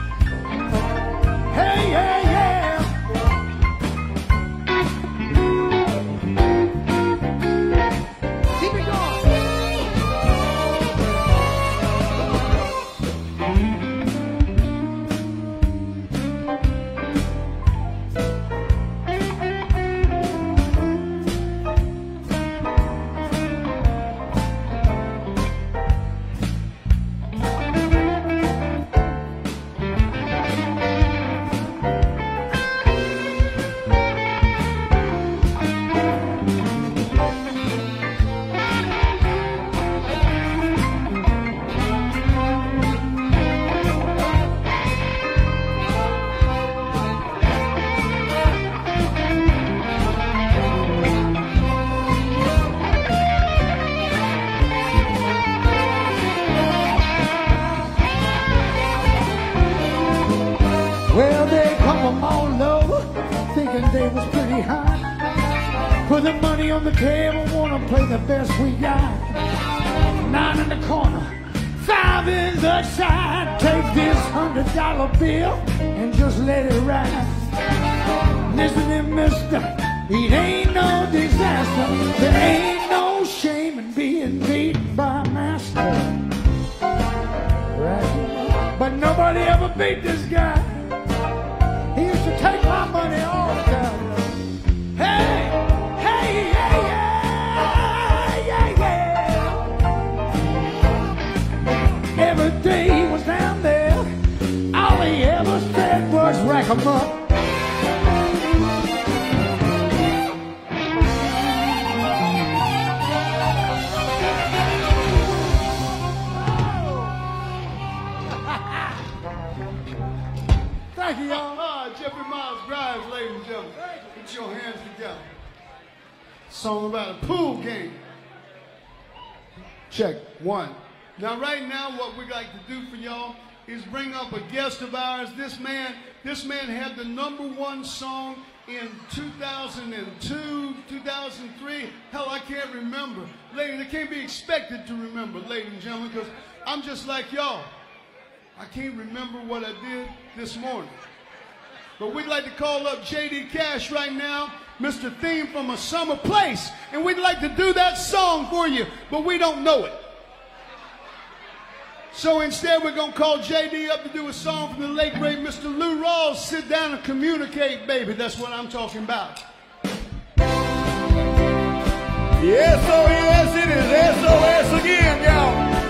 Hey, yeah, yeah. Keep it going. the money on the table, wanna play the best we got. 9 in the corner, 5 in the side. Take this $100 bill and just let it ride. Listen to mister, it ain't no disaster. There ain't no shame in being beaten by a master. Right? But nobody ever beat this guy. He used to take my money all the time. Hey, hey, hey, yeah, yeah, yeah. Every day he was down there, all he ever said was rack 'em up. Thank you, y'all. Jeffrey Miles Grimes, ladies and gentlemen. Put your hands together. Song about a pool game. Check 1. Now, right now, what we'd like to do for y'all is bring up a guest of ours. This man had the #1 song in 2002, 2003. Hell, I can't remember. Ladies, it can't be expected to remember, ladies and gentlemen, because I'm just like y'all. I can't remember what I did this morning. But we'd like to call up J.D. Cash right now, Mr. Theme from A Summer Place. And we'd like to do that song for you, but we don't know it. So instead, we're going to call J.D. up to do a song from the late, great Mr. Lou Rawls. Sit down and communicate, baby. That's what I'm talking about. Yes, oh yes, it is SOS again, y'all.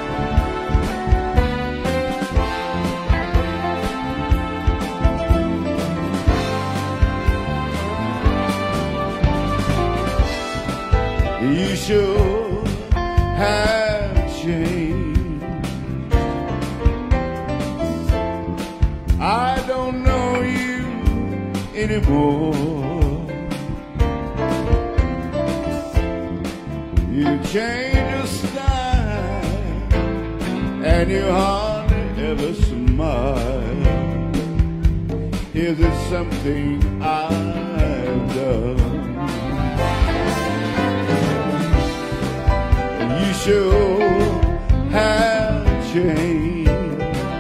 You sure have changed. I don't know you anymore. You changed your style and you hardly ever smile. Is it something I've done? You sure have changed.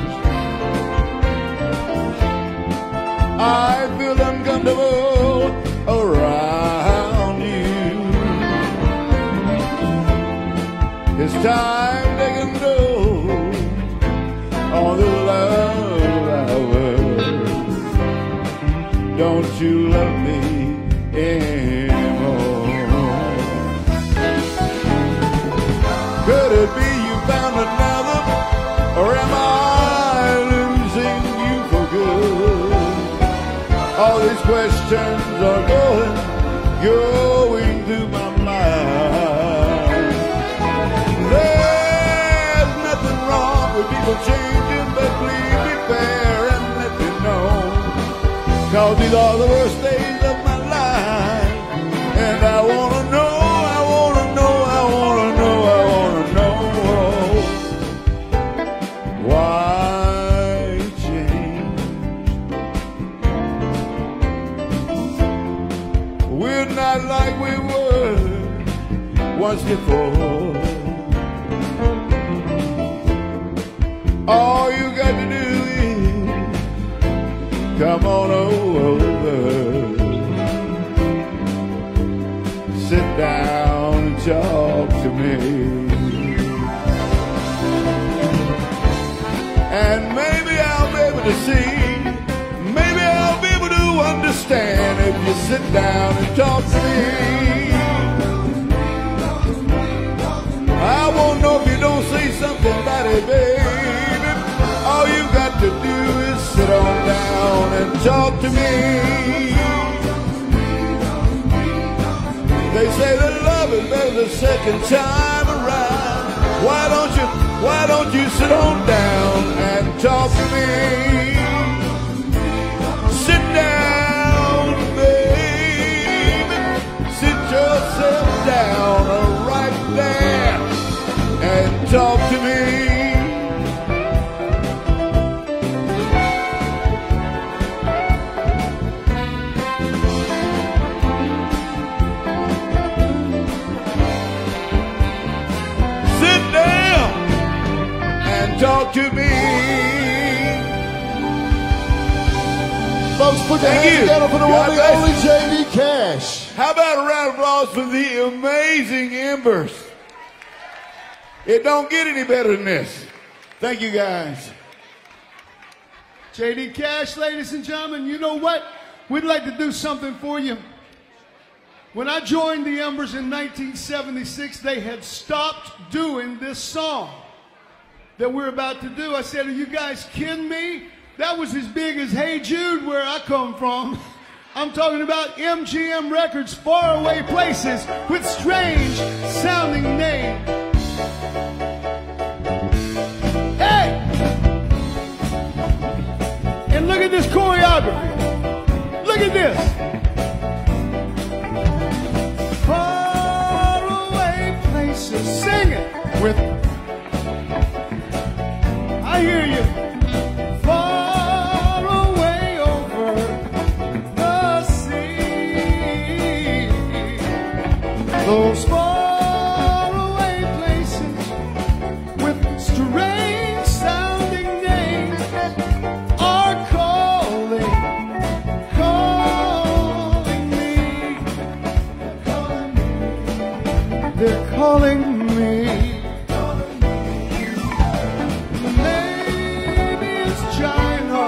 I feel uncomfortable around you. It's time they can go on the love hours. Don't you love me anymore? Could it be you found another, or am I losing you for good? All these questions are going through my mind. There's nothing wrong with people changing, but please be fair and let me know. 'Cause these are the worst days of my life, and I wanna know. Like we were once before. All you got to do is come on over, sit down and talk to me, and maybe I'll be able to see, maybe I'll be able to understand if you sit down and talk to me. I won't know if you don't say something about it, baby. All you got to do is sit on down and talk to me. They say that love is better the second time around. Why don't you sit on down and talk to me? Sit down, baby. Sit yourself down right there and talk to me. folks. Put your hands together for the one and only J.D. Cash. How about a round of applause for the amazing Embers? It don't get any better than this. Thank you, guys. J.D. Cash, ladies and gentlemen, you know what? We'd like to do something for you. When I joined the Embers in 1976, they had stopped doing this song that we're about to do. I said, are you guys kidding me? That was as big as Hey Jude, where I come from. I'm talking about MGM Records' Faraway Places with strange sounding names. Hey! And look at this choreography. Look at this. Faraway places. Sing it with. I hear you. Far away over the sea. Those faraway places with strange sounding names are calling me. They're calling me. Maybe it's China,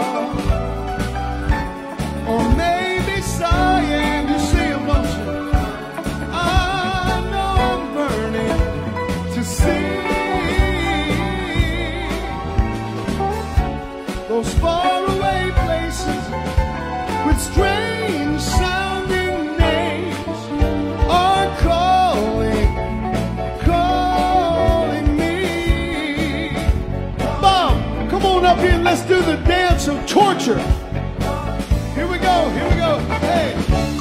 or maybe Siam. You see emotion. I know I'm burning to see those faraway places with strange sounding names are calling me. Bob, come on up here and let's do the dance of torture. Here we go, here we go. Hey.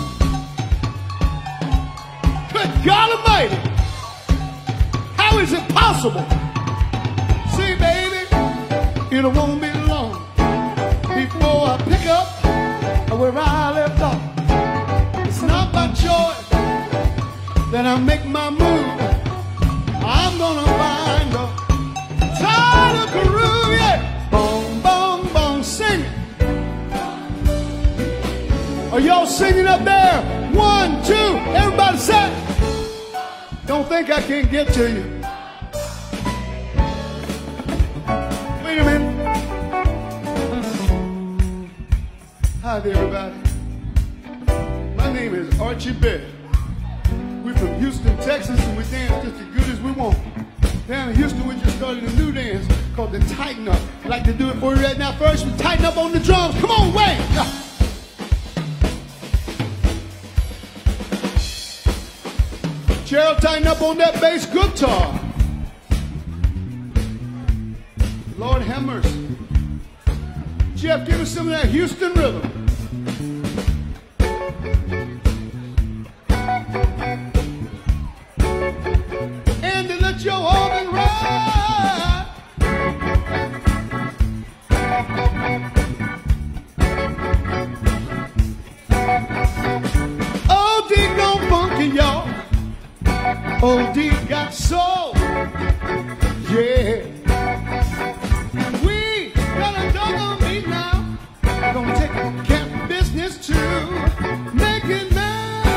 Good God Almighty. How is it possible? See, baby, it won't be long before I pick up where I left off. It's not by choice that I make my move. I'm gonna find a tighter groove, yeah. Boom, boom, boom, sing it. Are y'all singing up there? 1, 2, everybody set. Don't think I can't get to you. Wait a minute. Hi there, everybody. My name is Archie Bell. We're from Houston, Texas, and we dance just as good as we want. Down in Houston, we just started a new dance called the Tighten Up. I'd like to do it for you right now. First, we tighten up on the drums. Come on, Wayne. Gerald, tighten up on that bass guitar. Lord have mercy. Jeff, give us some of that Houston rhythm. And then let your organ ride. OD gone funky, y'all. OD got soul. Yeah. We got a dog on me now. We're gonna take care of business too. Make it now.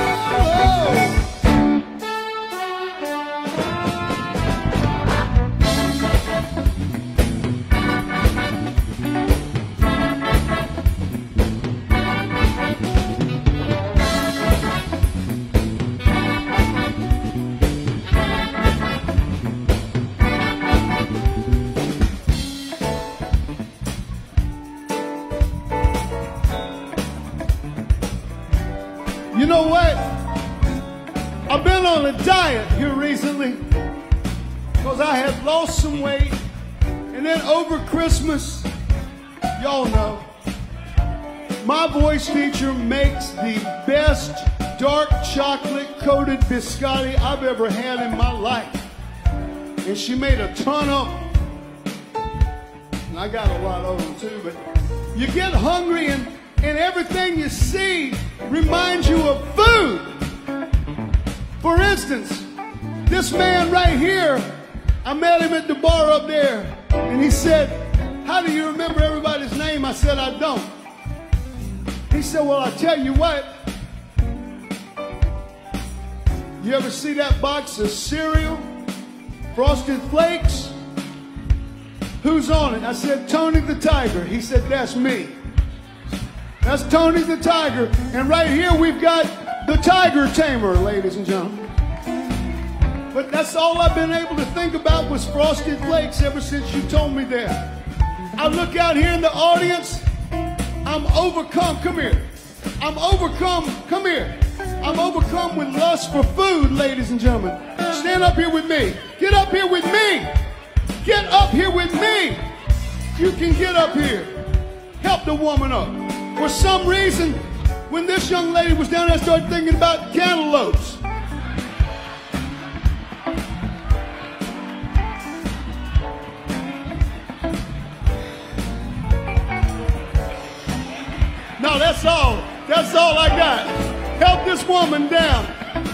You know what? I've been on a diet here recently because I had lost some weight. And then over Christmas, y'all know, my voice teacher makes the best dark chocolate coated biscotti I've ever had in my life. And she made a ton of them. And I got a lot of them too, but you get hungry and everything you see reminds you of food. For instance, this man right here, I met him at the bar up there, and he said, "How do you remember everybody's name?" I said, "I don't." He He said, well, I tell you what. You ever see that box of cereal? Frosted Flakes? Who's on it? I said, Tony the Tiger. He said, that's me. That's Tony the Tiger. And right here we've got the Tiger Tamer, ladies and gentlemen. But that's all I've been able to think about was Frosted Flakes ever since you told me that. I look out here in the audience. I'm overcome. Come here. I'm overcome. Come here. I'm overcome with lust for food, ladies and gentlemen. Stand up here with me. Get up here with me. Get up here with me. You can get up here. Help the woman up. For some reason, when this young lady was down there, I started thinking about cantaloupes. No, that's all. That's all I got. Help this woman down.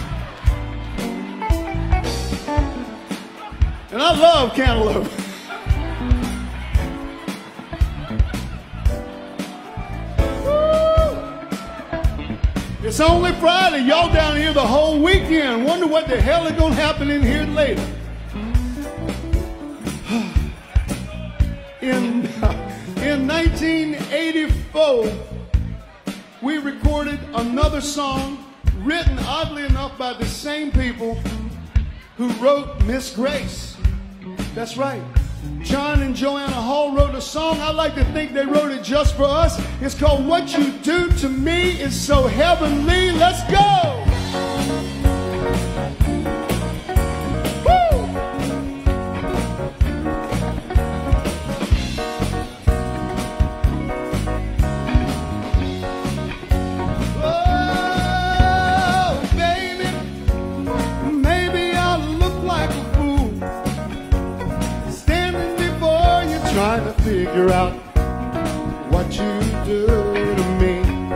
And I love cantaloupe. It's only Friday. Y'all down here the whole weekend. Wonder what the hell is going to happen in here later. In 1984, we recorded another song written, oddly enough, by the same people who wrote Miss Grace. That's right. John and Joanna Hall wrote a song. I like to think they wrote it just for us. It's called What You Do to Me Is So Heavenly. Let's go! Trying to figure out what you do to me.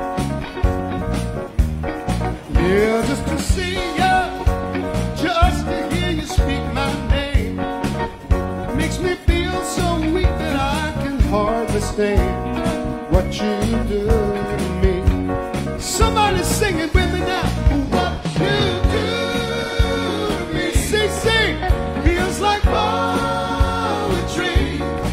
Yeah, just to see you, just to hear you speak my name, makes me feel so weak that I can hardly stand. What you do to me. Somebody sing it with me now. What you do to me. Sing, feels like poetry.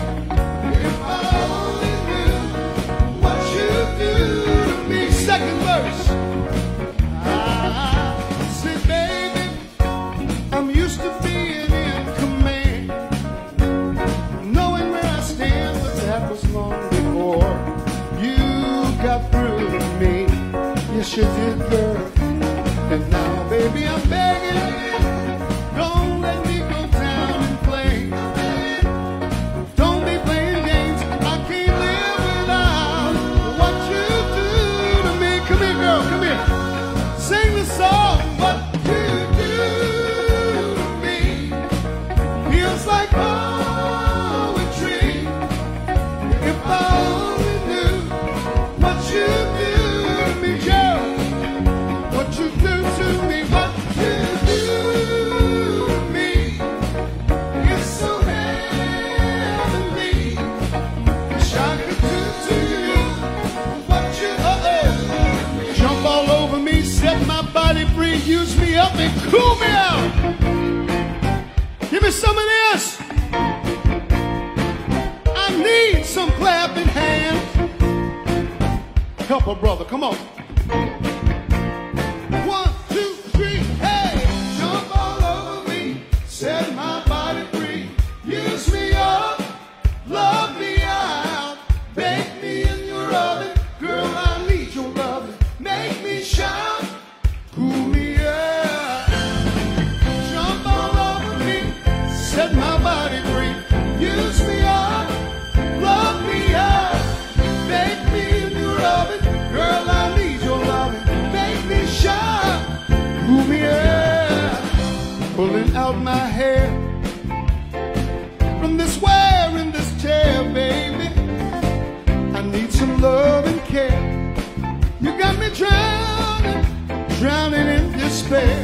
Second verse. I said, baby, I'm used to being in command, knowing where I stand, but that was long before you got through to me. Yes, you did, girl. And now, baby, I'm begging, don't let me go down in flames. Don't be playing games. I can't live without what you do. Come here, girl, come here. Sing the song, what you do to me feels like poetry. If I only knew what you do to me, Joe, what you do to me, what you do to me is so heavenly. Wish I could do to you what you jump all over me, set my body free, use me up and cool me out. Give me some of this. I need some clapping hands. Help a brother, come on. 1, 2, 3, hey. Jump all over me, set my body free, use me up, love me out, bake me in your oven, girl, I need your loving. Make me shout, cool me up. Jump all over me, set my body free, use me up, love me up, bake me in your oven, girl, I need your loving. Make me shout, cool me up. Pulling out my hair from this wear in this chair, baby. I need some love and care. You got me drowning, drowning in despair.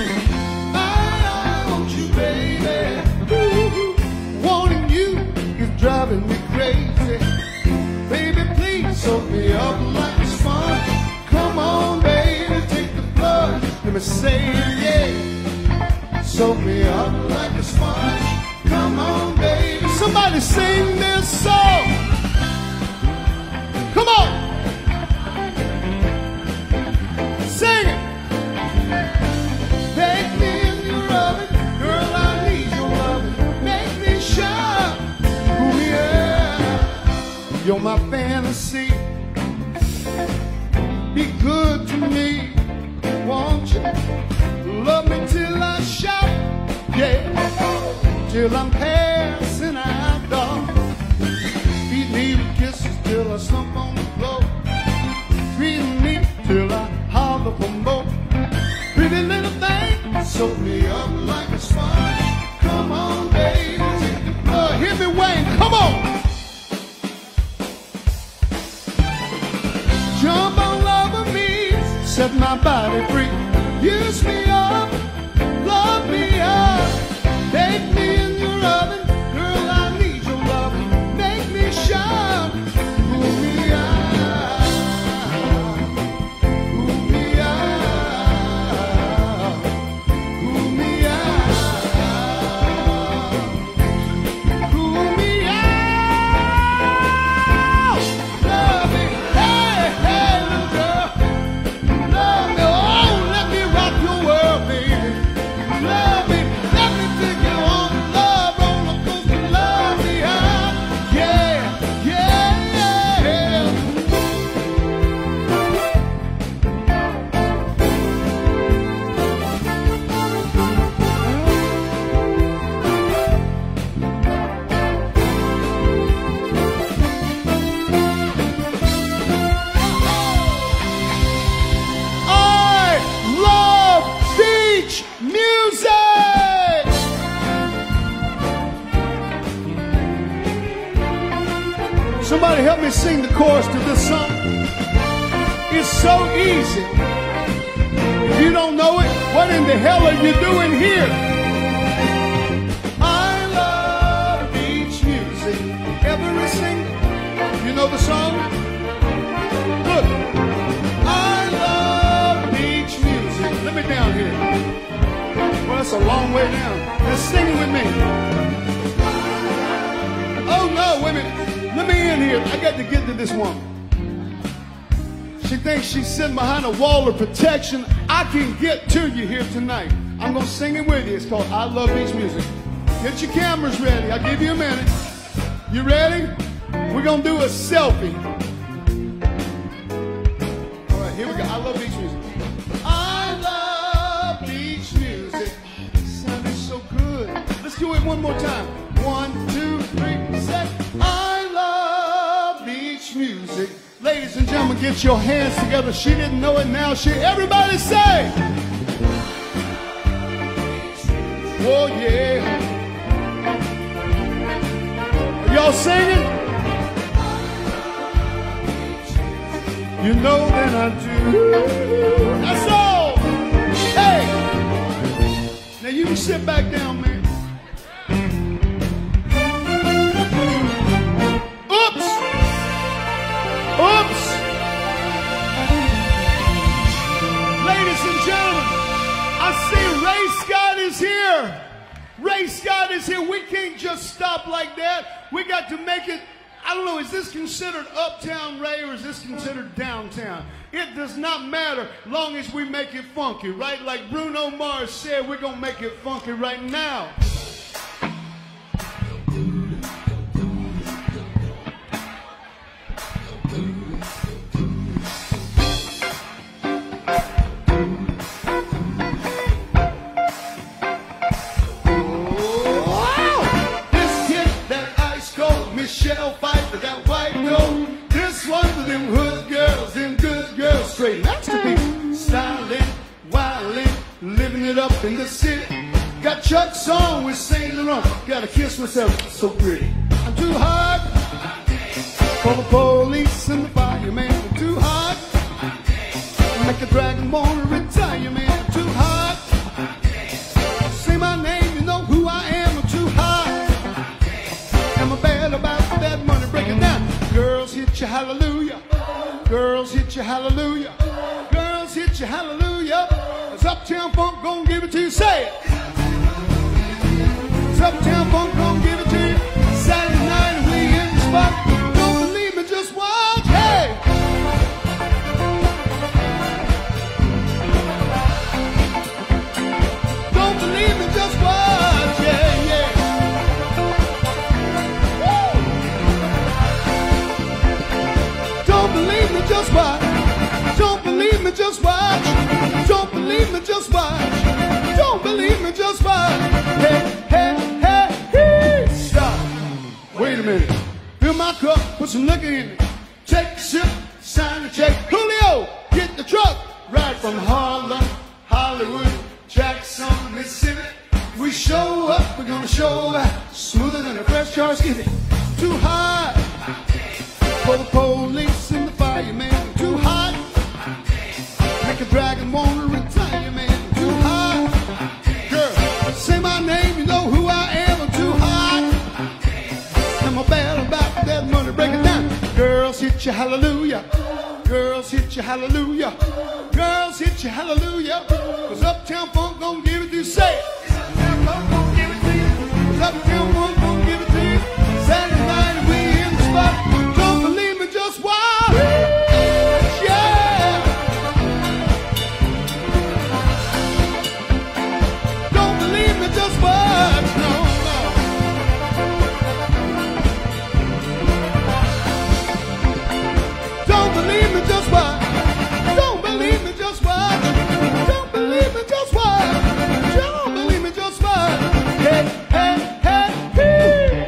I want you, baby. Ooh, wanting you is driving me crazy. Baby, please soak me up like a sponge. me say it, yeah. Soak me up like a sponge. Come on, baby. Somebody sing this song. Come on. Sing it. Bake me in your oven. Girl, I need your loving. Make me shine. Ooh, yeah. You're my fantasy. Be good to me, won't you? Love me till I shout, yeah, till I'm passing out, dog. Feed me with kisses till I slump on the floor. Treat me till I holler for more. Pretty little thing, soak me up like a sponge. Come on, baby, take the floor. Hear me, Wayne, come on. Jump on over me, set my body free. Use me up, love me up. Bake me in your oven, girl, I need your loving. Make me shine, cool me out, cool me out, cool me out, cool me out. Love me, hey, hey, little girl. Love me, oh, let me rock your world, baby. Love me, let me take you on the love roller coaster. Love me out, yeah, yeah, yeah. I love beach music. Somebody help me sing the chorus to this song. It's so easy. If you don't know it, what in the hell are you doing here? I love beach music. Every single, you know the song? Look. I love beach music. Let me down here. Well, that's a long way down. Just sing it with me. Oh no, wait a minute. Let me in here. I got to get to this woman. She thinks she's sitting behind a wall of protection. I can get to you here tonight. I'm going to sing it with you. It's called I Love Beach Music. Get your cameras ready. I'll give you a minute. You ready? We're going to do a selfie. All right, here we go. I love beach music. I love beach music. Sounding so good. Let's do it one more time. 1, 2, 3, set. I love beach music. Ladies and gentlemen, get your hands together. She didn't know it, now she. Everybody say. Oh yeah. Are y'all singing? You know that I do. That's all. Hey. Now you can sit back down, man. Oops. Oops. Ladies and gentlemen, I see Ray Scott is here. Ray Scott is here. We can't just stop like that. We got to make it, I don't know, is this considered uptown, Ray, or is this considered downtown? It does not matter long as we make it funky, right? Like Bruno Mars said, we're going to make it funky right now. Michelle Pfeiffer, that white gold. This one for them hood girls, them good girls, straight masterpiece. Styling, wildin', living it up in the city. Got Chuck's on with Saint Laurent. Gotta kiss myself, so pretty. I'm too hot for the police and the fireman. I'm too hot, make a dragon wanna retire, man. I'm too hot, say my name, you know who I am. I'm too hot, I'm a bad about that money, break it down. Girls hit you hallelujah, girls hit you hallelujah, girls hit you hallelujah. It's Uptown Funk gonna give it to you. Say it. It's Uptown Funk gonna give it to you. Saturday night we in the spot. Don't believe me, just watch. Hey. Don't believe me, just watch. Yeah, yeah. Woo. Don't believe me, just watch. Don't believe me, just watch. Don't believe me, just watch. Don't believe me, just watch. Hey, hey, hey, hey. Stop. Wait a minute. Fill my cup, put some liquor in it. Take a sip, sign the check. Julio, get the truck. Right from Harlem, Hollywood, Jackson, Mississippi. We show up, we're gonna show out. Smoother than a fresh car skivvy. Too hot for the police and the fireman. Too hot. Make a dragon wanna retire, man. Too hot. Girl, say my name, you know who I am. I'm too hot. I'm bad about that money. Break it down. Girls hit you hallelujah. Girls hit you hallelujah. Girls hit you hallelujah. 'Cause Uptown Funk gon' give it to you. Say it. Uptown Funk gon' give it to you. 'Cause Uptown Funk gon' give it to you. Saturday night we in the spot. Don't believe me, just watch. Yeah. Don't believe me, just watch. No, no. Don't believe me, just watch. Don't believe me, just watch. Don't believe me, just watch. Don't believe me, just watch. Hey, hey, hey, hey.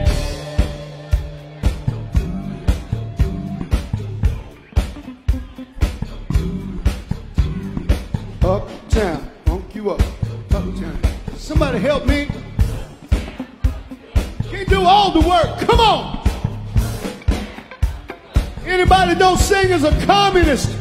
Uptown, funk you up. Uptown. Somebody help me. Can't do all the work. Come on. Anybody don't sing is a communist.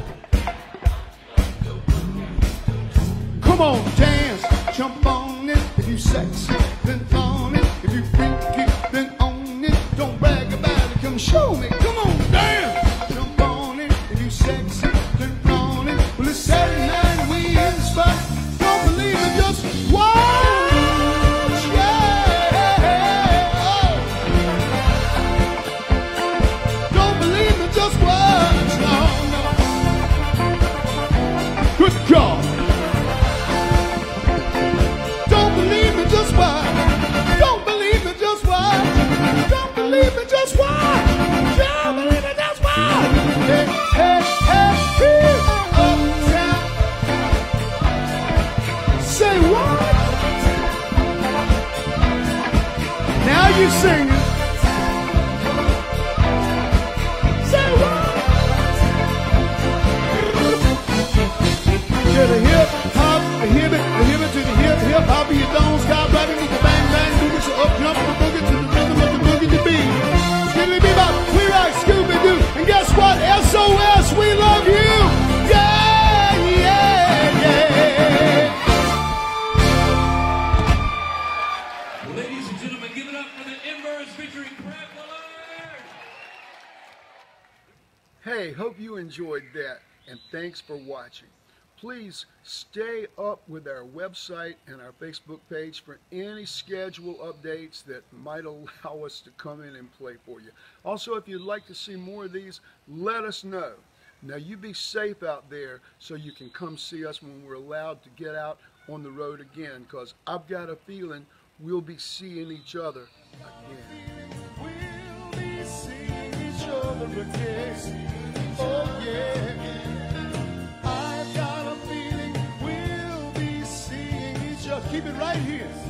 Come on, dance, jump on it. If you sexy, then on it. If you freaky, then own it. Don't brag about it, come show me. Come on, dance, jump on it. If you sexy, then on it. Well, it's Saturday night, we in the spot. Don't believe it, just watch. Yeah. Oh. Don't believe it, just watch. No, no. Good job. Don't believe me, just watch. Don't believe me, just watch. Don't believe me, just watch. Don't believe me, just watch. Hey, hey, hey, hey. Uptown. Say what? Now you singing. Say what? To the hip hop, the hip it to the hip hop. You don't stop right into the bang bang boogie. So up jump the boogie to the rhythm of the boogie to beat. Skiddly bebop, we rock Scooby Doo, and guess what? SOS, we love you. Yeah, yeah, yeah. Ladies and gentlemen, give it up for the Embers featuring Craig Woolard. Hey, hope you enjoyed that, and thanks for watching. Please stay up with our website and our Facebook page for any schedule updates that might allow us to come in and play for you. Also, if you'd like to see more of these, let us know. Now, you be safe out there so you can come see us when we're allowed to get out on the road again, because I've got a feeling we'll be seeing each other again. We'll be seeing each other again. Oh, yeah. I've got a feeling we'll be seeing each other. Keep it right here.